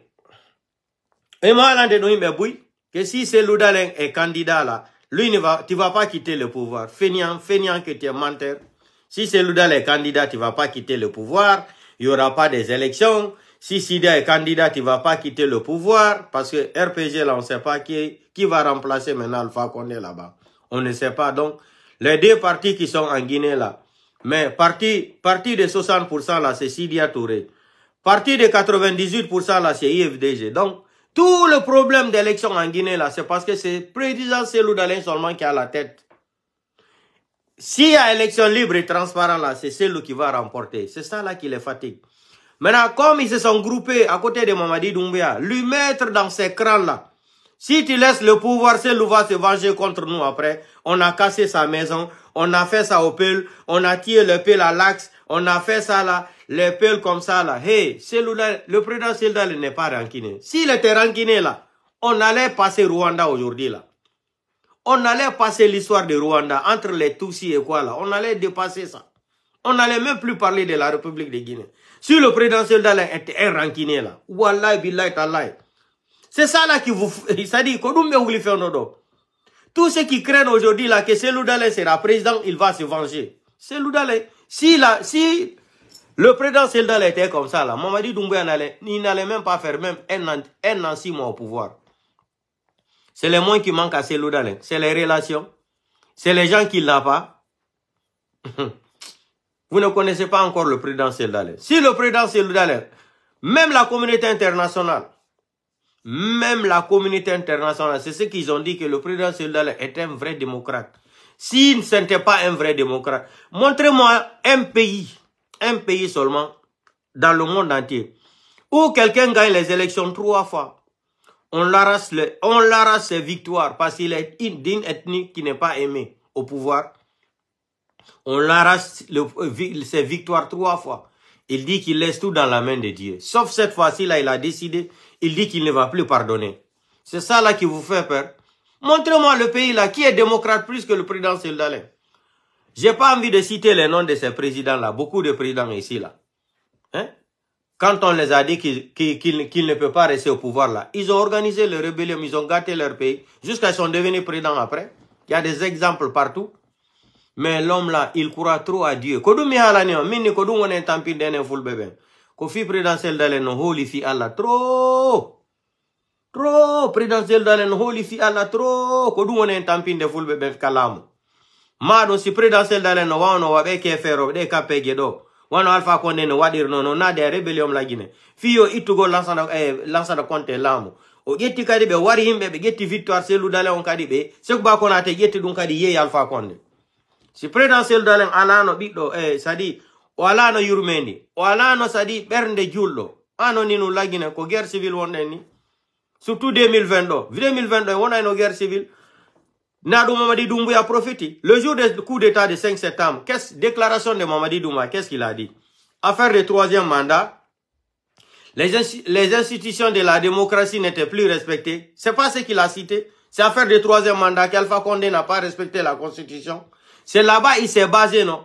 Et moi, que si c'est l'Oudalen est candidat là, lui, ne va, tu ne vas pas quitter le pouvoir. Feignant, feignant que tu es menteur. Si Seloudalé est candidat, tu ne vas pas quitter le pouvoir. Il n'y aura pas des élections. Si Sidia est candidat, tu ne vas pas quitter le pouvoir. Parce que R P G, là, on ne sait pas qui, qui va remplacer maintenant Alpha Condé là-bas. On ne sait pas. Donc, les deux partis qui sont en Guinée là. Mais parti, parti de soixante pour cent là, c'est Sidia Touré. Parti de quatre-vingt-dix-huit pour cent là, c'est I F D G. Donc, tout le problème d'élection en Guinée, là, c'est parce que c'est le président Seloudalé seulement qui a la tête. S'il y a élection libre et transparente, là, c'est celui qui va remporter. C'est ça, là, qui les fatigue. Maintenant, comme ils se sont groupés à côté de Mamadi Doumbouya, lui mettre dans ces crans-là. Si tu laisses le pouvoir, celui va se venger contre nous après. On a cassé sa maison, on a fait ça au Peul, on a tiré le Peul à l'axe, on a fait ça là, les Peul comme ça là. Hey, Seloudalé, le président Seloudalé n'est pas ranquiné. S'il était ranquiné là, on allait passer Rwanda aujourd'hui là. On allait passer l'histoire de Rwanda entre les Tutsis et quoi là. On allait dépasser ça. On n'allait même plus parler de la République de Guinée. Si le président Seloudalé était ranquiné là, Wallah billahi tallahi. C'est ça là qui vous... Ça dit, tous ceux qui craignent aujourd'hui là que Seloudalé sera président, il va se venger. Seloudalé, si, la, si Le président Seldal était comme ça là. Mamadi Doumbouya n'allait, il n'allait même pas faire même un an, un an, six mois au pouvoir. C'est les moyens qui manquent à Seldal. C'est les relations. C'est les gens qu'il n'a pas. Vous ne connaissez pas encore le président Seldal. Si le président Seldal, même la communauté internationale, même la communauté internationale, c'est ce qu'ils ont dit que le président Seldal est un vrai démocrate. S'il n'était pas un vrai démocrate, montrez-moi un pays, un pays seulement, dans le monde entier, où quelqu'un gagne les élections trois fois. On l'arrache ses victoires parce qu'il est d'une ethnie qui n'est pas aimée au pouvoir. On l'arrache ses victoires trois fois. Il dit qu'il laisse tout dans la main de Dieu. Sauf cette fois-ci, là, il a décidé, il dit qu'il ne va plus pardonner. C'est ça là qui vous fait peur. Montrez-moi le pays là qui est démocrate plus que le président Seldal. J'ai pas envie de citer les noms de ces présidents-là, beaucoup de présidents ici là. Hein? Quand on les a dit qu'ils qu'ils, qu'ils, qu'ils ne peuvent pas rester au pouvoir là, ils ont organisé le rébellion, ils ont gâté leur pays, jusqu'à ce qu'ils sont devenus présidents après. Il y a des exemples partout. Mais l'homme là, il croit trop à Dieu. Kodou mi halani on, mini kodou wonen tampi dene ful bébé. Ko fi président Seldal no holi fi Allah trop. Trop président Seldal no holi fi Allah trop. Kodou wonen tampi de ful bébé kalamu. Mado si président Seldal no wano wabe ke fero de kapege do. Wano Alpha Condé no wadir no no na de rebellion la Guinée. Fiyo itugo lansana eh lansana konte lamu. O getti kadi be wari himbe be getti victoire Seldal on kadi be. Sekba ba konate getti dun kadi ye Alpha Condé. Si président Seldal alano biddo eh sadi o alano yurmendi o alano sadi bernde jullo ano ninu lagine ko guerre civile wonde ni surtout deux mille vingt do deux mille vingt do wona no guerre civile Nadou Mamadi Doumbouya profite le jour du coup d'état de cinq septembre. Qu'est-ce déclaration de Mamadi Doumbouya, qu'est-ce qu'il a dit? Affaire de troisième mandat, les, ins les institutions de la démocratie n'étaient plus respectées. C'est pas ce qu'il a cité. C'est affaire de troisième mandat qu'Alpha Condé n'a pas respecté la constitution. C'est là-bas il s'est basé, non?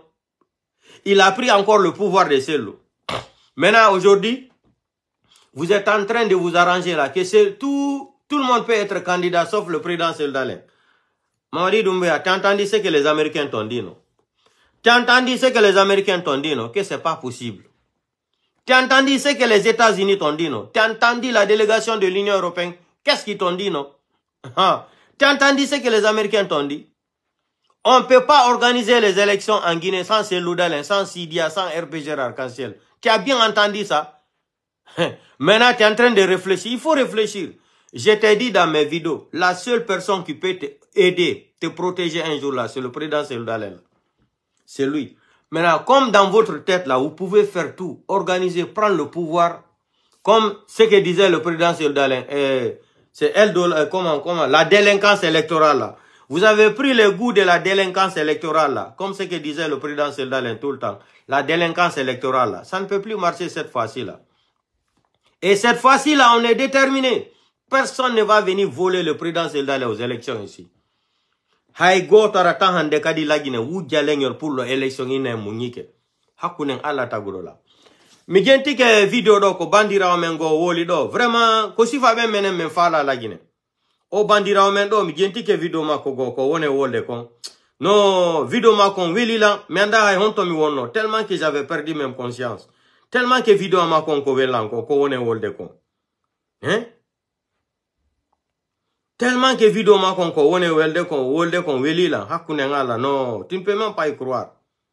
Il a pris encore le pouvoir de Sello. Maintenant, aujourd'hui, vous êtes en train de vous arranger là, que c'est tout, tout le monde peut être candidat sauf le président Seldal. Mamadi Doumbouya, t'as entendu ce que les Américains t'ont dit, non? T'as entendu ce que les Américains t'ont dit, non? Que c'est pas possible. T'as entendu ce que les États-Unis t'ont dit, non? T'as entendu la délégation de l'Union européenne, qu'est-ce qu'ils t'ont dit, non? T'as entendu ce que les Américains t'ont dit? On ne peut pas organiser les élections en Guinée sans Seldal, sans Sidia, sans R P G Arc-en-Ciel. Tu as bien entendu ça? Maintenant, tu es en train de réfléchir. Il faut réfléchir. Je t'ai dit dans mes vidéos, la seule personne qui peut t'aider, te protéger un jour là, c'est le président Seldal. C'est lui. Maintenant, comme dans votre tête là, vous pouvez faire tout, organiser, prendre le pouvoir, comme ce que disait le président Seldal, eh, c'est elle, comment, comment, la délinquance électorale là. Vous avez pris le goût de la délinquance électorale là, comme ce que disait le président Seldal tout le temps. La délinquance électorale là, ça ne peut plus marcher cette fois-ci là. Et cette fois-ci là, on est déterminé. Personne ne va venir voler le président Seldal aux élections ici. Haïgo tarata hande kadi lagine wu jalengol pour l'élection ine munike. Hakunen ala tagurola. Mi genti ke video do ko bandira mengo woli do. Vraiment ko sifa ben menen men fala lagine. O bandira men do mi genti ke video mako go ko wone wolde kon. No video mako wili la mi anda hay honto mi wonno tellement que j'avais perdu même conscience. Tellement que video mako ko welan ko ko wone wolde kon. Hein? Tellement que vidéo ma kon ko wone welde kon wolde kon weli la hakune ngala non, tu ne peux même pas y croire.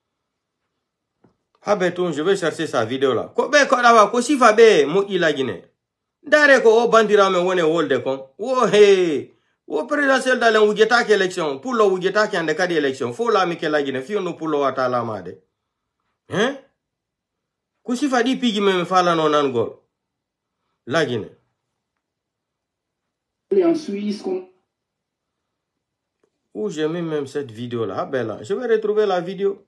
Ah beton, je vais chercher sa vidéo là. Ko be ko dawa ko sifa be mo ila gine. Dare ko o bandira me wone wolde kon. Wo he. Wo président Seldal en wujeta ke élection, pour lo wujeta ke ande kadi élection, fo la mi ke la gine, fi no pour lo wata la made. Hein? Ko sifa di pigi me fala non nan gol. La gine. En Suisse, qu'on... Où j'ai mis même cette vidéo là. Ah ben là, je vais retrouver la vidéo.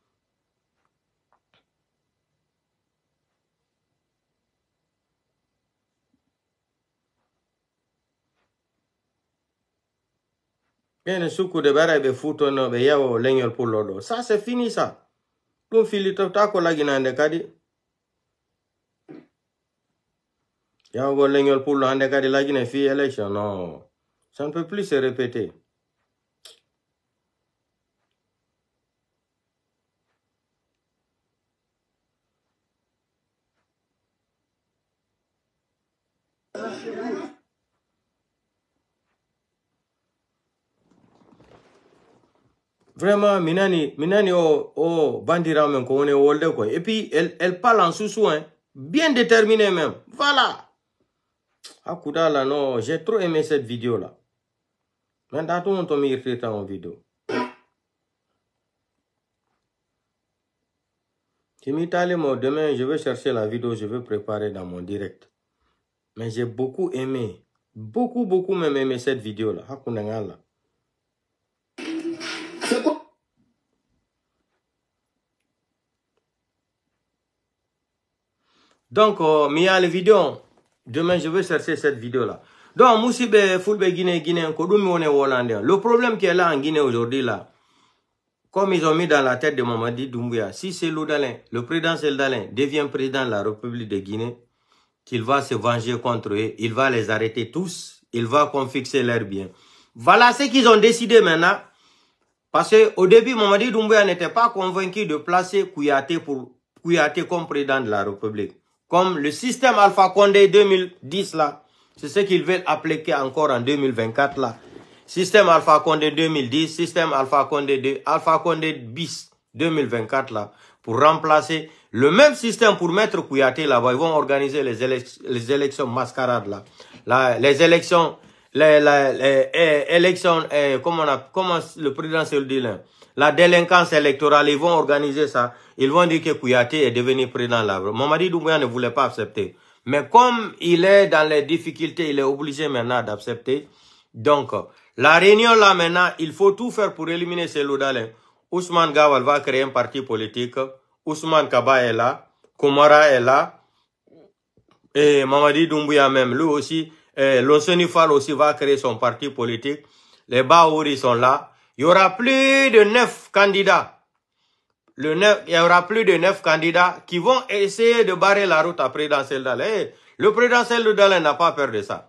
Bien, soukou de barre be fouto no be yawo legnol pour l'odo. Ça c'est fini ça. Tout filito tako la ginande kadi. Yawo legnol pour l'ande kadi la gine fi élection. Non. Ça ne peut plus se répéter. Vraiment, Minani, Minani, oh, oh, Bandira, même, qu'on est older, quoi. Et puis, elle, elle parle en sous-sous, hein. Bien déterminée, même. Voilà. Akuda, là, non, j'ai trop aimé cette vidéo-là. Maintenant, tout le monde m'a écrit en vidéo. Demain, je vais chercher la vidéo, je vais préparer dans mon direct. Mais j'ai beaucoup aimé. Beaucoup, beaucoup même aimé cette vidéo-là. Hakunangala. C'est quoi? Donc, euh, mais il y a les vidéos. Demain, je vais chercher cette vidéo-là. Donc, Moussibe, Fulbe, Guinée, Guinée, Kodoumi, on est hollandais. Le problème qui est là en Guinée aujourd'hui, là, comme ils ont mis dans la tête de Mamadi Doumbouya, si c'est Loudalin, le président Seldalin devient président de la République de Guinée, qu'il va se venger contre eux, il va les arrêter tous, il va confisquer leurs biens. Voilà ce qu'ils ont décidé maintenant. Parce qu'au début, Mamadi Doumbouya n'était pas convaincu de placer Kouyaté, pour, Kouyaté comme président de la République. Comme le système Alpha Condé deux mille dix là, c'est ce qu'ils veulent appliquer encore en deux mille vingt-quatre là. Système Alpha Condé deux mille dix, système Alpha Condé deux, Alpha Condé bis deux mille vingt-quatre là, pour remplacer le même système pour mettre Kouyaté là-bas. Ils vont organiser les, élec les élections mascarades là. là les élections, les, les, les, les élections, eh, comment, on a, comment le président se le dit là, la délinquance électorale, ils vont organiser ça. Ils vont dire que Kouyaté est devenu président là. Mamadi Doumbouya ne voulait pas accepter. Mais comme il est dans les difficultés, il est obligé maintenant d'accepter. Donc, la réunion là maintenant, il faut tout faire pour éliminer ces Loudalins. Ousmane Gawal va créer un parti politique. Ousmane Kaba est là. Koumara est là. Et Mamadi Doumbouya même, lui aussi. Lonseni Fall aussi va créer son parti politique. Les Baouri sont là. Il y aura plus de neuf candidats. Le neuf, il y aura plus de neuf candidats qui vont essayer de barrer la route à présidentiel Dalin. Le présidentiel de Dalin n'a pas peur de ça.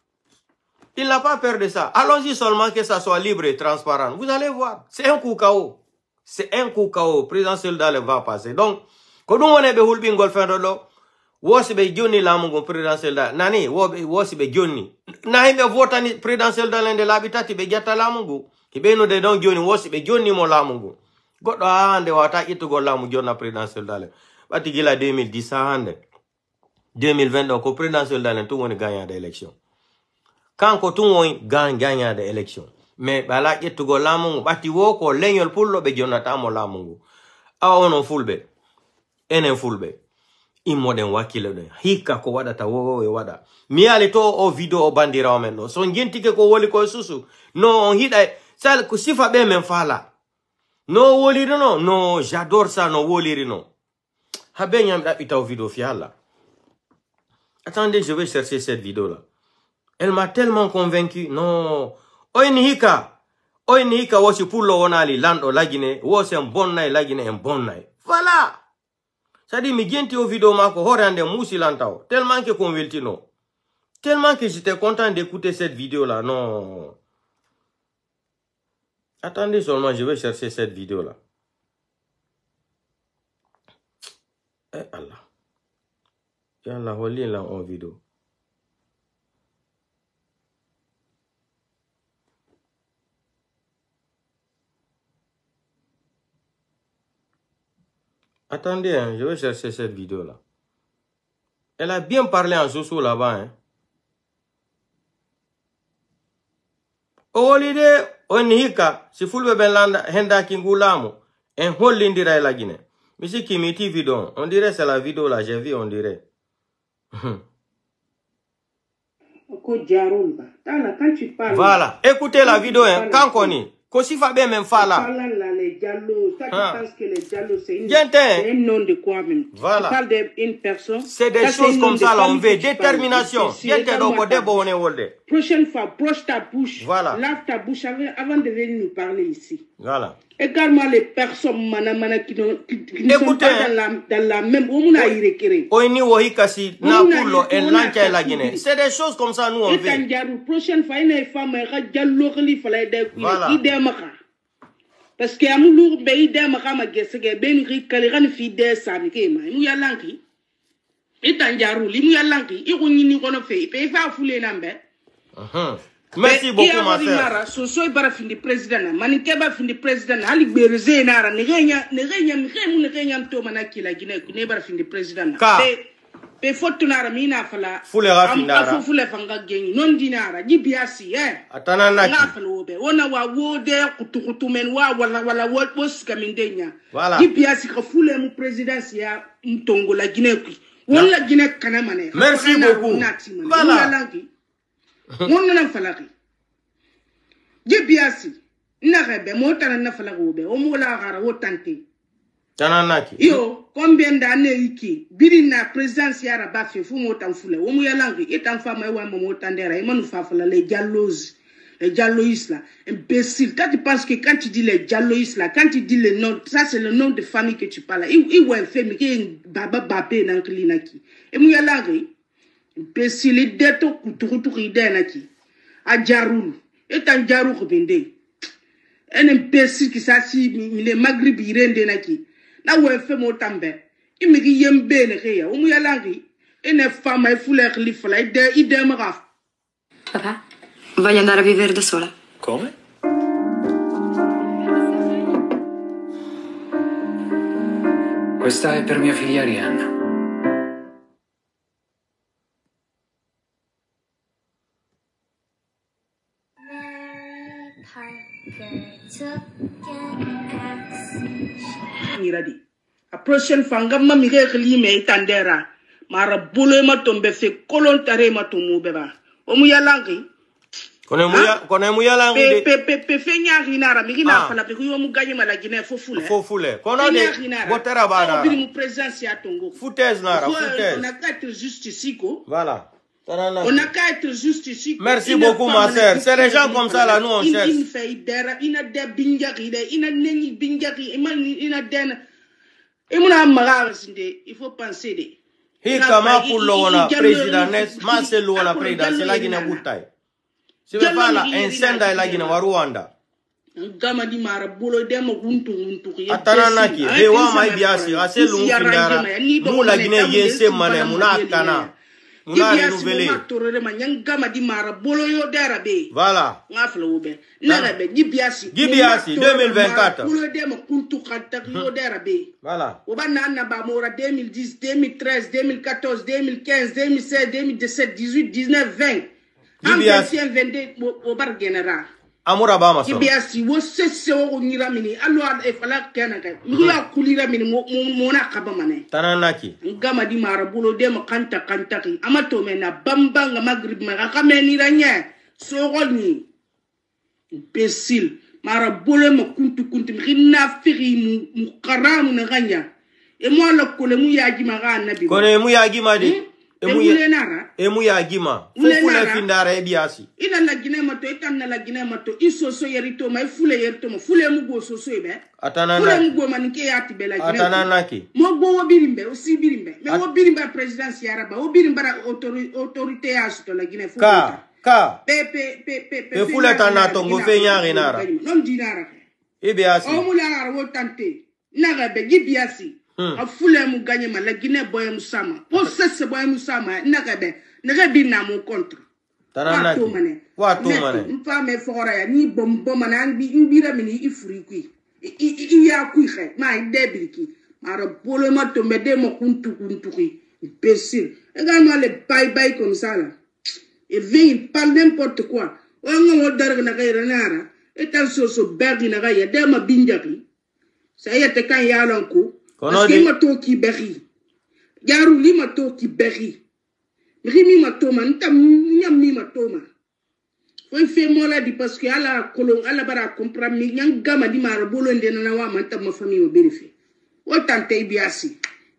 Il n'a pas peur de ça. Allons-y seulement que ça soit libre et transparent. Vous allez voir. C'est un coup K O. C'est un coup K O. Le présidentiel Dalin va passer. Donc, quand on est behulbi ngolfendolo, wosibe Johnny lamungo présidentiel Dalin. Nani, wosibe Johnny. Nahi me votani présidentiel Dalin de l'habitat be gata lamungo. Ibeno de don Johnny wosibe Johnny mo lamungo. Godo hande wata itugo lamu jonna présidentiel Dalin. Bati gila deux mille dix hande. deux mille vingt donc au présidentiel Dalin tout monde gagne des élections. Quand tout le monde gagne gagne des élections. Mais bala itugo lamu bati woko leñol pullo be jonnata mo lamungo. A ono fulbe. Enen fulbe. Imoden wakile den. Hika ko wadata wo e wada. Mi ale to o video o bandira o men no. So ngentike ko woli ko susu. No on hida sal ko sifa be men fala. No woliri no, no, j'adore ça, no woliri no. Habe nyam da ita vidéo fiala. Attendez, je vais chercher cette vidéo là. Elle m'a tellement convaincu. Non. Oinihika. Oinihika wasi pullo wonali lando lagine. Wasi un bon nai lagine un bon nai. Voilà. Ça dit, mi genti au vidéo mako horande mousi lantao. Tellement que convaincu non. Tellement que j'étais content d'écouter cette vidéo là. Non. Attendez seulement, je vais chercher cette vidéo-là. Eh Allah. Ya Allah, relis là en vidéo. Attendez, hein, je vais chercher cette vidéo-là. Elle a bien parlé en sous là-bas. Hein. Olide onihika si fulbe belanda henda kingulamo en hollindira la Guinée. Mais si qui meti vidéo, on dirait c'est la vidéo là, j'ai vu on dirait. Voilà, écoutez la vidéo hein, quand on est. Kosi fa bien même fa là. Les Diallo, ça tu penses que les Diallo c'est un nom de quoi même? Voilà. Tu parles d'une personne. C'est des choses comme ça là, on veut détermination. Prochaine fois, broche ta bouche. Voilà. Lave ta bouche avant de venir nous parler ici. Voilà. Également les personnes mana mana qui, qui, qui ne sont pas dans la, dans la même. C'est des choses comme ça nous on veut. Prochaine fois, une femme voilà. Parce que amour be ide makama gesege ben ri kaliran fi de sabi ke ma mu yalanki itanjaru li mu yalanki i ko nyini ko no fe pe fa fule nambe mhm Merci beaucoup, ma sœur. Soso bara findi président manike ba findi président ali bereze nara ne genya ne genya ne genya ne genya to manaki la Guinée ne bara findi président be be fotu nara mina fala fule rafi nara am fule fanga genyi non dinara jibiasi eh atana naki na fala obe ona wa wode kutu kutu men wa wala wala wos kamindenya voilà jibiasi ka fule mu présidence ya mtongo la Guinée ku wala Guinée kana mane merci beaucoup voilà mon nan falaki jibiasi na rebe motana na falaki obe o mo la gara wotante tananaki yo combien d'années iki birina présidence ya rabafe fu motan fule o mo yalangi etan fama wa mo motandera e manu fafala les jallouses les jallouis là imbécile quand tu penses que quand tu dis les jallouis là quand tu dis le nom ça c'est le nom de famille que tu parles il il ouais fait mais qui baba babé nan klinaki e mo yalangi imbécile deto kutukutu ide naki a jarul etan jaru ko bende un imbécile qui s'assit le Maghreb irende naki na we fe mo tambe imigi yembe ne ya o mu yalangi ene fama e fule khlifa ide ide magaf. Papà, voglio andare a vivere da sola. Come? Questa è per mia figlia Arianna. A prochaine fois ngamma mi khli me tandera mara bolo ma tombe fe kolon tare ma tumu beba o mu yalangi kone mu ya kone mu yalangi de pe pe pe fe nyaari nara mi gina fala pe yo mu gagné ma la Guinée fo fule fo fule kono de botera bana bi mu présence ya tongo foutaise nara foutaise on a qu'à être juste ici ko voilà on a qu'à être juste ici. Merci beaucoup ma sœur, c'est les gens comme ça là nous on cherche il fait dera ina de binjaki de ina nengi binjaki ina den et mon il faut penser de. Hi kama pour le président Nes, ma c'est le la président c'est la Guinée Boutaï. C'est pas là un senda la Guinée wa Rwanda. Gama di mara bolo demo guntu guntu. Atana naki, he wa mai biasi, ase lu findara. Mu la Guinée yese mane muna kana. Muna renouveler. Voilà. Gibiasi deux mille vingt-quatre. Voilà. deux mille dix, deux mille treize, deux mille quatorze, deux mille quinze, deux mille seize, deux mille dix-sept, dix-huit, dix-neuf, vingt. Gibiasi. Amura ba maso. Gibiasi wo sese wo nyira mini alwa e fala kana ka. Ngiya kulira mini mo na kaba mane. Tananaki. Ngama di mara bulo de mo kanta kanta ki. Amato me na bamba nga Maghrib ma ka me ni ranya. So ni. Imbécile. Mara bulo mo kuntu kuntu rina firi mu mu karamu na ganya. E mo la kole mu yaji ma ga nabi. Kone mu yaji ma di. Emu ya emu ya gima fufule findara e biasi ina la Guinée mato itan na la Guinée mato isoso yerito mai fule yerito mo fule mu go soso ebe atana fule mu go manike yati be la Guinée atana naki mo go wo birimbe o si birimbe me wo birimba présidence yaraba o birimba autorité ya to la Guinée fu ka ka pe pe pe pe pe fule tana to go fe nyari nara non dinara e biasi o mu la wo tante naga be gibiasi a fule mu gagné ma la Guinée boy mu sama o sese boy mu sama naga be naga bi na mo contre tanana wa to mane mfa me fora ya ni bombo mana bi mbira mini ifuri kui i ya kui khe ma debiriki mara bolo ma to me de mo kuntu kuntu kui imbécile également le bye bye comme ça là et vient il parle n'importe quoi o ngo dar na ga renara et tan so so bergi na ga ya de ma binjaki ça y est kan ya lanko parce que ma to ki berri jaru li ma to ki berri rimi ma to man tam nyam mi ma to ma foi fait mola di parce que ala kolon ala bara comprendre mi nyang gama di mara bolonde na wa man tam ma famille o bénéfice o tante ibiasi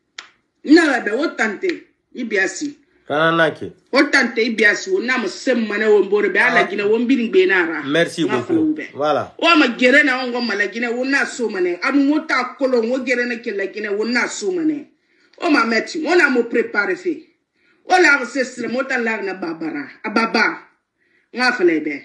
na la be o tante ibiasi kananaki o tante ibiasi o na mo sem mane o mbore be ala gina wo mbiri be na ra merci beaucoup voilà o ma gere na on ngom la gina wo na so mane amu wota kolon wo gere na ke la gina wo na so mane o ma metti on a mo préparer fait o la sestre mota la na babara ababa nga fele be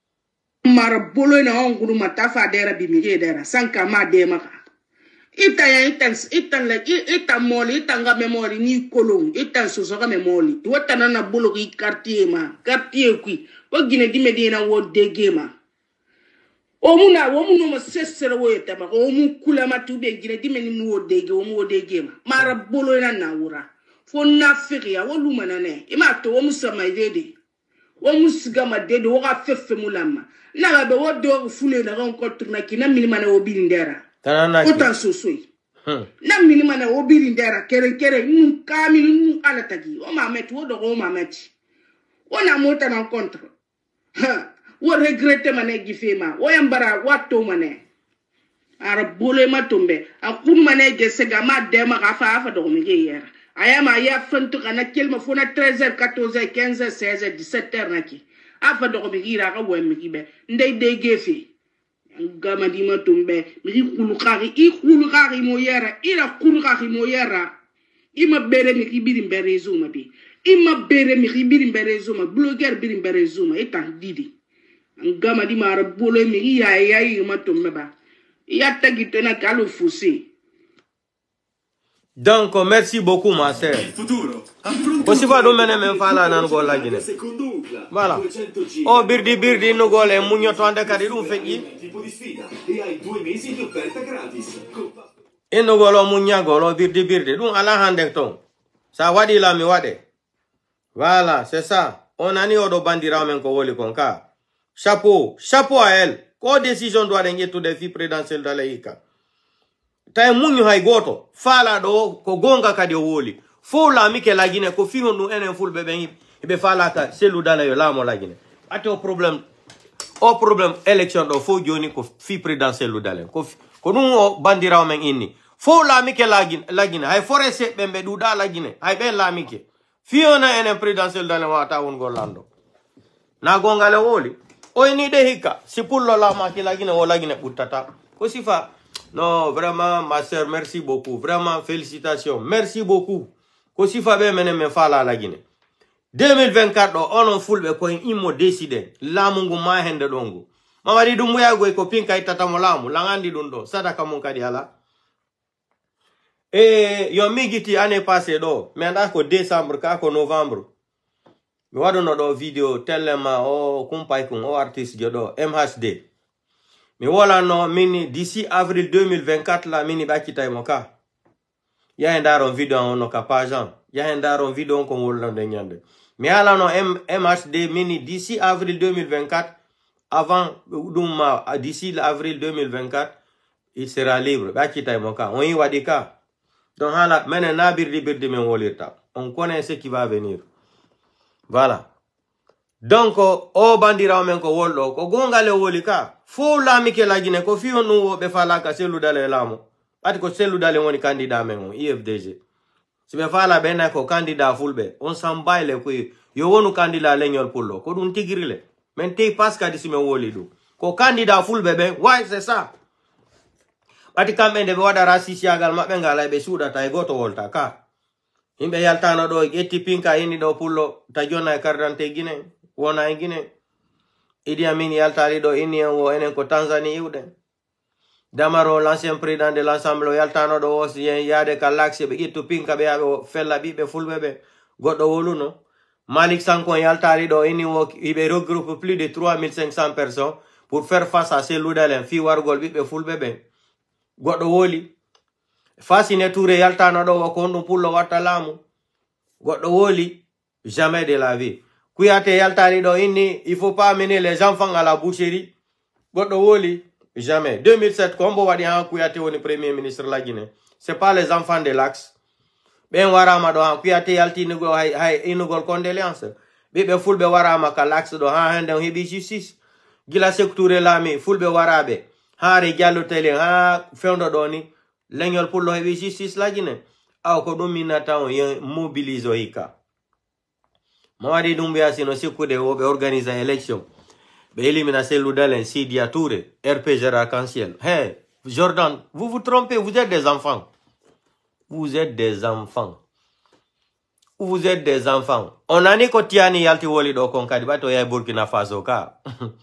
mara bolo na on guru mata fa dera bi mi dera sanka ma de maka ita ya itan itan la ita moli ita nga memori ni kolon ita so so ga memori wota na na bolo ki quartier ma quartier qui wo gine di medina wo degema o muna wo munu ma sesere wo yetama o mu kula matube gine di meni mu wo dege wo mu wo degema mara bolo na na wura fo na firia wo lumana ne ima to wo musama idede wo musiga ma dede wo ga feffe mulama na ga be wo do fule na gon ko turna kina minima na wo bilindera tanana ko tan sosoi na minima na wo bilindera kere kere nu kamini nu ala tagi o ma met wo do o ma met wona mota na contre ha wo regrette mané gifema wo yambara watto mané ara bole matombe akun mané gesega ma dema ga fa fa do mi yer ayama ya fantu kana kelma fona treize heures quatorze heures quinze heures seize heures dix-sept heures naki afa do mi gira ga wem mi gibe ndey de gefi gama di matombe mi kulu khari i kulu khari mo yera ira kulu khari mo yera ima bere mi kibiri mbere zuma bi ima bere mi kibiri mbere zuma blogger biri mbere zuma etan didi gama di mara bolo mi ya ya yi matombe ba ya tagito na kalo fusi. Donc, merci beaucoup, ma sœur. Aussi, va nous mener même pas là dans la Guinée. Voilà. Oh, birdi birdi, nous gole, mugno toande kadi dum feki. Et nous golo mugna golo birdi birdi, dum ala handek ton. Ça wadi la mi wade. Voilà, c'est ça. On a ni odo bandira men ko woli konka. Chapeau, chapeau à elle. Ko décision doit dengue tout défi présidentiel dans l'Aïka. Tay munyu hay goto fala do ko gonga kadi woli fo la mi ke la Guinée ko fi honu enen ful be ben be fala ka selu dala yo la mo la Guinée ati o problème o problème élection do fo joni ko fi présidentiel lu dala ko ko dum o bandiraw men inni fo la mi ke la Guinée la Guinée hay forest be be du da la Guinée hay be la mi ke fi hona enen présidentiel dala wata won go lando na gonga le woli o ni de hika si pullo la ma ke la Guinée o la Guinée butata ko sifa. Non, vraiment, ma soeur, merci beaucoup. Vraiment, félicitations. Merci beaucoup. Kosi fabe mene me fala la Guinée. deux mille vingt-quatre, on en foule ko imo décidé. La mungu ma hende dongo. Mama di dumbu ya go ko pinka itata molamu. Langandi dundo. Sadaka munka di ala. Et yo migiti année passée do. Mais ko décembre ka ko novembre. Mi wado no do video tellement o kumpai kun o artiste jodo M H D. Mais voilà non mini d'ici avril deux mille vingt-quatre la mini bakita imoka. Ya hendaron video on no kapajan. Ya hendaron video on ko wolon de nyande. Mais ala no M H D mini d'ici avril deux mille vingt-quatre avant duma d'ici avril deux mille vingt-quatre il sera libre bakita imoka. On y wadika. Donc hala menen na birdi birdi men wolirta. On connaît ce qui va venir. Voilà. Donc o bandira men ko woldo ko gongale wolika. Fo la mi ke la Guinée ko fi onu be fala ka selu dale lamo ati ko selu dale woni candidat men I F D G si be fala be na ko candidat fulbe on sambaile ko yo wonu candidat leñol pullo ko dun tigrile men te paska di si men woli do ko candidat fulbe be why c'est ça ati kambe de be wada rasisi agal mabbe ngala be suda tay goto wolta ka himbe yaltano do etti pinka ini do pullo ta jona e carte Guinée wona e Guinée Idi Amin yaltali do inni wo enen ko Tanzanie iwde Damaro l'ancien président de l'Assemblée yaltano do wosi yen yade ka laxe be ittu pinka be abe fella bibe fulbe be goddo woluno Malik Sankon yaltali do inni wo ibe regroupe plus de trois mille cinq cents personnes pour faire face à ces loudalen fi wargol bibe fulbe be goddo woli Fasine Touré yaltano do wo ko ndum pullo watta lamu goddo woli jamais de la vie Kuyate yaltali do inni, il faut pas amener les enfants à la boucherie. Goddo woli, jamais. deux mille sept, kombo wadi han Kuyate woni premier ministre la Guinée. C'est pas les enfants de l'axe. Ben warama do han Kuyate yalti nugo hay hay inugol condoléances. Bibe fulbe warama ka l'axe do han hende hibi justice. Gila sekture lami fulbe warabe. Ha re giallo tele ha fendo doni leñol pullo hibi justice la Guinée. Aw ko dominata on yen mobilizo hika. Mawadi Doumbouya sino sikude wobe organiser élection. Be élimina Cellou Dalein, Sidia Touré, R P Gérard Arc-en-Ciel. Hey, Jordan, vous vous trompez, vous êtes des enfants. Vous êtes des enfants. Vous êtes des enfants. On a ni kotiani yalti woli do konkadi bato ya Burkina Faso ka.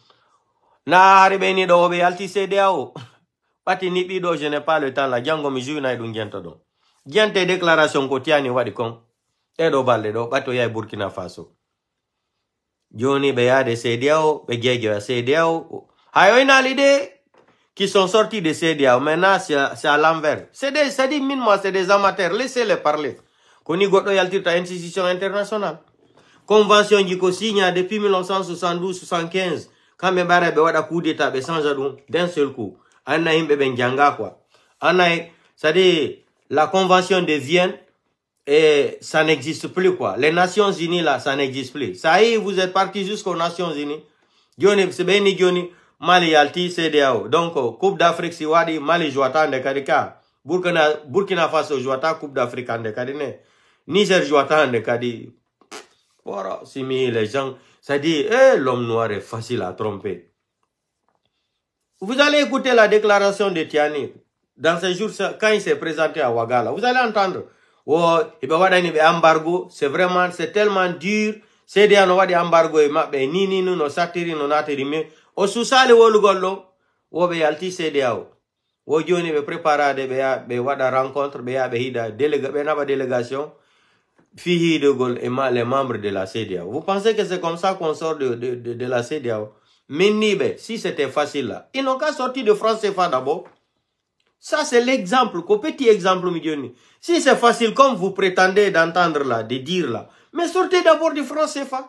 Na haribe ni do wobe yalti C D A O. Pati nipi do je n'ai pas le temps la jango mi joue na idun gento do. Gente déclaration kotiani wadi kon. Edo balde do bato ya Burkina Faso. Johnny Béa de C D A O, Begege C D A O. Hayoina l'idée qui sont sortis de C D A O. Maintenant, c'est à l'envers. C'est des, c'est des mine moi, c'est des amateurs. Laissez-les parler. Koni goto yaltirta institution internationale. Convention qui signe depuis mille neuf cent soixante-douze soixante-quinze. Quand me bare be wada coup d'état be sans jadou d'un seul coup. Anna himbe ben janga quoi. Anna, c'est-à-dire la convention de Vienne. Et ça n'existe plus quoi. Les Nations Unies là, ça n'existe plus. Ça y est, vous êtes partis jusqu'aux Nations Unies. Johnny, c'est bien Johnny, Mali Yalti, C D A O. Donc, Coupe d'Afrique, si wadi, Mali jouata en Kadika. Burkina, Burkina Faso jouata Coupe d'Afrique en Kadine. Niger jouata en Kadi. Voilà, si les gens, ça dit, eh, l'homme noir est facile à tromper. Vous allez écouter la déclaration de Tiani dans ces jours, quand il s'est présenté à Ouagala. Vous allez entendre. Oh, il va y avoir embargo, c'est vraiment, c'est tellement dur. C'est des no wadi embargo et ma be ni ni no no satiri no natiri me. O susale wolu gollo, wo be yalti C D A O. Wo joni be préparade be ya be wada rencontre be ya be hida déléga be naba délégation fihi de gol et ma les membres de la C D A O. Vous pensez que c'est comme ça qu'on sort de de de, de la C D A O? Menibe, si c'était facile là, ils n'ont qu'à sortir de France C F A d'abord. Ça, c'est l'exemple, qu'au petit exemple, Midioni. Si c'est facile, comme vous prétendez d'entendre là, de dire là, mais sortez d'abord du franc C F A.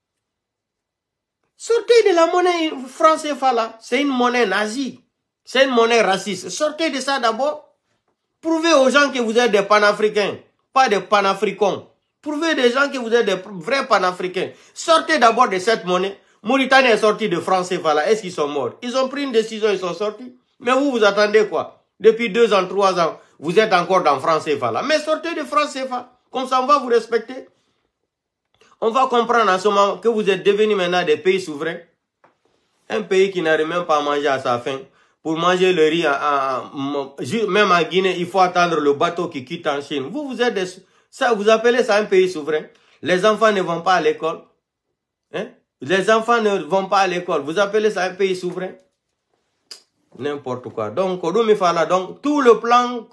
Sortez de la monnaie franc C F A là. C'est une monnaie nazie. C'est une monnaie raciste. Sortez de ça d'abord. Prouvez aux gens que vous êtes des panafricains, pas des panafricains. Prouvez aux gens que vous êtes des vrais panafricains. Sortez d'abord de cette monnaie. Mauritanie est sortie de franc C F A là. Est-ce qu'ils sont morts? Ils ont pris une décision, ils sont sortis. Mais vous, vous attendez quoi? Depuis deux ans, trois ans, vous êtes encore dans franc C F A là. Mais sortez de franc C F A. Comme ça, on va vous respecter. On va comprendre en ce moment que vous êtes devenus maintenant des pays souverains. Un pays qui n'arrive même pas à manger à sa faim. Pour manger le riz, à, à, même en Guinée, il faut attendre le bateau qui quitte en Chine. Vous, vous êtes des, ça, vous appelez ça un pays souverain. Les enfants ne vont pas à l'école. Hein? Les enfants ne vont pas à l'école. Vous appelez ça un pays souverain? N'importe quoi. Donc, donc, tout le plan,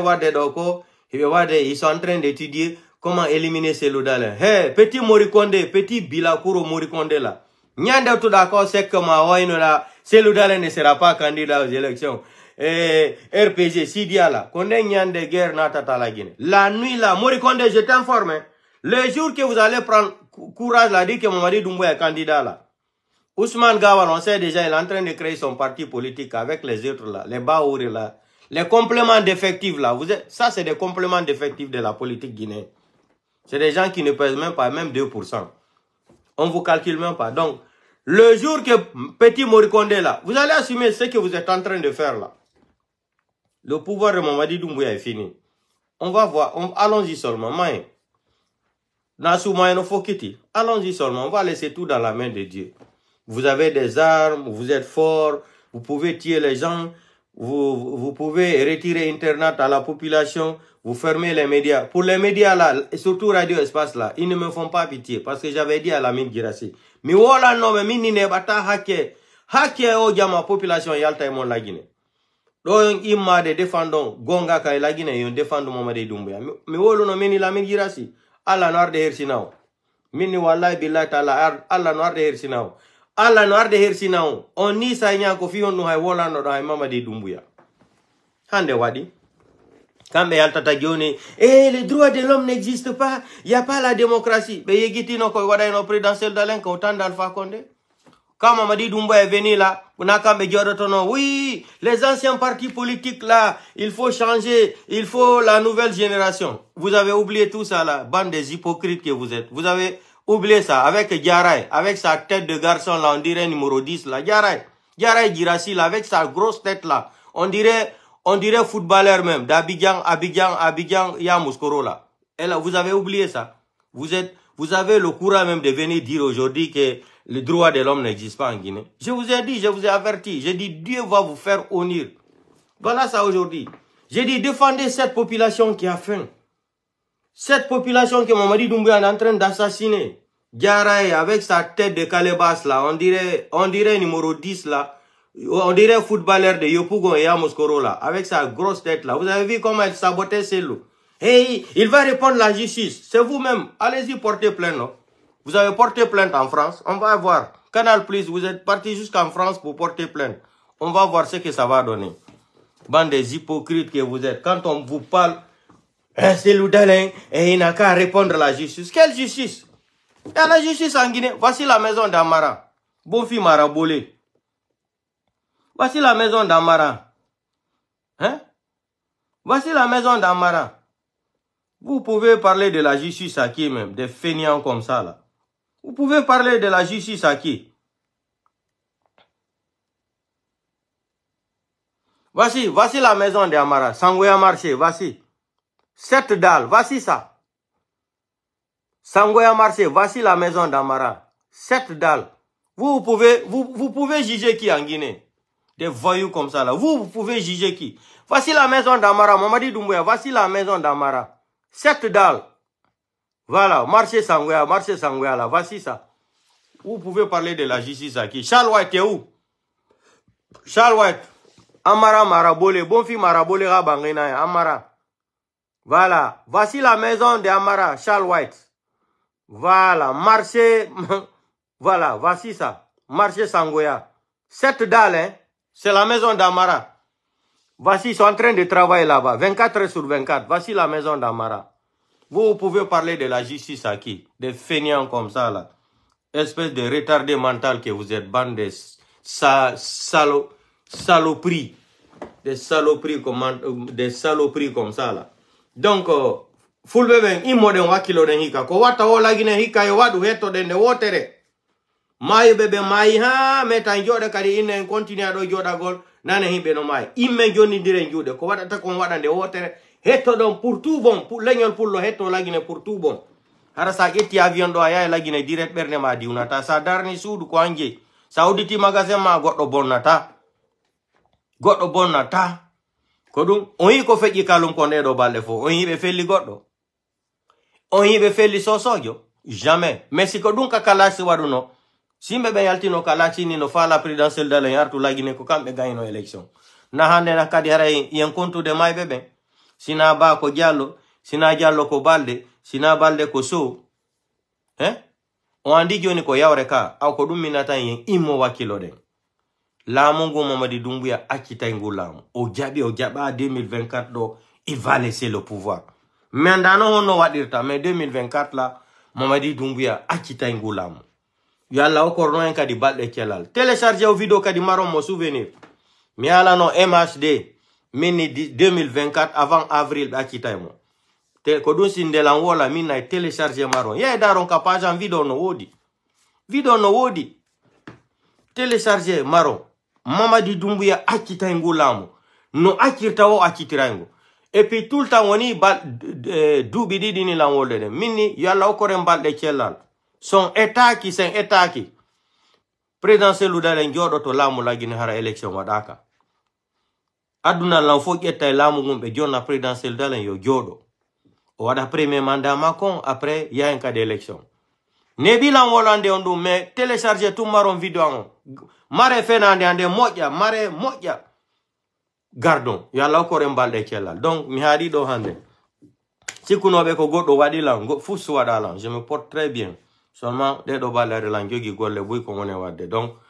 ils sont en train d'étudier comment éliminer ces loups-là. Hey, petit Morikonde, petit Bilakuro Morikonde là. Nyanda tout d'accord, c'est que ma oine là, ces loups-là ne sera pas candidat aux élections. Et R P G, Sidia là, qu'on est Nyande guerre natata la Guinée. La nuit là, Morikonde, je t'informe. Le jour que vous allez prendre courage là, dire que Mamadi Doumbouya est candidat là. Ousmane Gawal, on sait déjà, il est en train de créer son parti politique avec les autres là, les Baouri là, les compléments d'effectifs là. Vous êtes, ça, c'est des compléments d'effectifs de la politique guinéenne. C'est des gens qui ne pèsent même pas, même deux pour cent. On ne vous calcule même pas. Donc, le jour que petit Morikonde là, vous allez assumer ce que vous êtes en train de faire là. Le pouvoir de Mamadi Doumbouya est fini. On va voir, allons-y seulement. Maï. Nassou Maïno Fokiti, allons-y seulement. On va laisser tout dans la main de Dieu. Vous avez des armes, vous êtes fort, vous pouvez tuer les gens, vous, vous pouvez retirer Internet à la population, vous fermez les médias. Pour les médias là, et surtout Radio Espace là, ils ne me font pas pitié parce que j'avais dit à la mine Girassi. Mais voilà non, mais mine ne bata hake, hake o jama population yalta et mon la Guinée. Donc il m'a de défendons Gonga ka la Guinée, ils défendent Mamadi Doumbouya. Mais voilà non, mais la mine Girassi, Allah noir de Hersinao. Mini wallahi billahi ta'ala, Allah noir de Hersinao. Allah noir de Hersinao, on ni sa nyan ko fi on no hay wolano do hay Mamadi Doumbouya. Hande wadi. Kambe yaltata joni, eh les droits de l'homme n'existent pas, il y a pas la démocratie. Be yegiti no ko wada no présidentiel d'Alain ko tan d'Alpha Condé. Quand Mamadi Doumbouya est venu là, on a kambe jodotono, oui, les anciens partis politiques là, il faut changer, il faut la nouvelle génération. Vous avez oublié tout ça là, bande des hypocrites que vous êtes. Vous avez oubliez ça, avec Diaray, avec sa tête de garçon là, on dirait numéro dix là, Diaray, Diaray Girassi là, avec sa grosse tête là, on dirait, on dirait footballeur même, d'Abidjan, Abidjan, Abidjan, Yamoussoukro là. Et là, vous avez oublié ça. Vous êtes, vous avez le courage même de venir dire aujourd'hui que le droit de l'homme n'existe pas en Guinée. Je vous ai dit, je vous ai averti, j'ai dit Dieu va vous faire honneur. Voilà ça aujourd'hui. J'ai dit défendez cette population qui a faim. Cette population que Mamadi Doumbouya est en train d'assassiner. Diaray avec sa tête de calebasse là, on dirait, on dirait numéro dix là, on dirait footballeur de Yopougon et Yamoussoukro là, avec sa grosse tête là. Vous avez vu comment elle sabotait ses loups. Hey, il va répondre à la justice. C'est vous-même. Allez-y porter plainte, non? Vous Vous avez porté plainte en France. On va voir. Canal Plus, vous êtes parti jusqu'en France pour porter plainte. On va voir ce que ça va donner. Bande des hypocrites que vous êtes. Quand on vous parle, hein, c'est Loudalin et il n'a qu'à répondre à la justice. Quelle justice? Il y a la justice en Guinée. Voici la maison d'Amara. Bonfi Marabolé. Voici la maison d'Amara. Hein? Voici la maison d'Amara. Vous pouvez parler de la justice à qui même? Des fainéants comme ça là. Vous pouvez parler de la justice à qui? Voici, voici la maison d'Amara. Sangoya Marché, voici. Sept dalles, voici ça. Sangoya Marché, voici la maison d'Amara. Sept dalles. Vous, vous, pouvez, vous, vous pouvez juger qui en Guinée? Des voyous comme ça là. Vous, vous pouvez juger qui? Voici la maison d'Amara. Mamadi Doumbouya, voici la maison d'Amara. Sept dalles. Voilà, marché Sangoya, marché Sangoya là. Voici ça. Vous pouvez parler de la justice à qui? Charles White est où? Charles White. Amara Marabole. Bon fils Marabole Rabangena. Amara. Voilà. Voici la maison d'Amara. Charles White. Voilà. Marché. Voilà. Voici ça. Marché Sangoya. Sept dalles, hein. C'est la maison d'Amara. Voici, ils sont en train de travailler là-bas. vingt-quatre heures sur vingt-quatre. Voici la maison d'Amara. Vous, vous pouvez parler de la justice à qui? Des fainéants comme ça, là. Espèce de retardé mental que vous êtes. Bande de sa, salo, saloperies. Des saloperies comme, des saloperies comme ça, là. Donc, euh, fulbe ben, imoden wakilo den hika. Ko wata wola gine hika yo wadu heto den de wotere. Mai bebe mai ha meta njoda kadi inen continue do joda gol nane himbe no mai imme joni dire jude ko wadata ko wadande wotere hetto don pour tout bon pour leñol pullo hetto lagine pour tout bon hara sa etti avion do aya lagine direct berne ma diwnata sa darni suudu ko anje sa auditi magasin ma goddo bonnata goddo bonnata ko dum on yi ko feji kalum ko nedo balde fo on yibe felli goddo on yibe felli sosojo jamais mais si ko dum ka kalasi waduno Simbe ben yaltino kalachini no fala présidentiel de la yartu lagine ko kambe gayno élection na hande na kadi haray yen kontu de may bebe sina ba ko diallo sina diallo ko balde sina balde ko so hein o andi joni ko yawre ka aw ko dum minata yen immo wakilo den la mongo Mamadi Doumbouya akita ngulam o jabi o jaba deux mille vingt-quatre do il va laisser le pouvoir mais ndano hono wadirta mais deux mille vingt-quatre là Mamadi Doumbouya akita ngulam Yalla o korno en kadi balde kelal. Télécharger o vidéo kadi maron mo souvenir. Mi ala no M H D mini deux mille vingt-quatre avant avril akita mo. Te ko dun sinde lan wola minna télécharger maron. Ye daron ka page en vidéo no wodi. Vidéo no wodi. Télécharger maron. Mamadi Doumbouya akita ngulamu. No akirta o akitirango. Et puis tout le temps woni bal dubi didi ni lan wolde minni yalla o koren balde kelal. Son état qui c'est état qui présidentiel Loudalin jodo to lamu lagine hara élection wadaka aduna lan fo etta lamu ngumbe jonna présidentiel dalen yo jodo o wada premier mandat Macron après y a un cas d'élection ne bilan wolande on dum mais télécharger tout maron vidéo on mare fenande ande moja mare moja gardon yalla ko rembalde kelal donc mi haadi do hande sikunobe ko goddo wadi lan go fusu wada lan je me porte très bien Seulement, des dobalades langues qui golle boy comme on est wadde. Donc,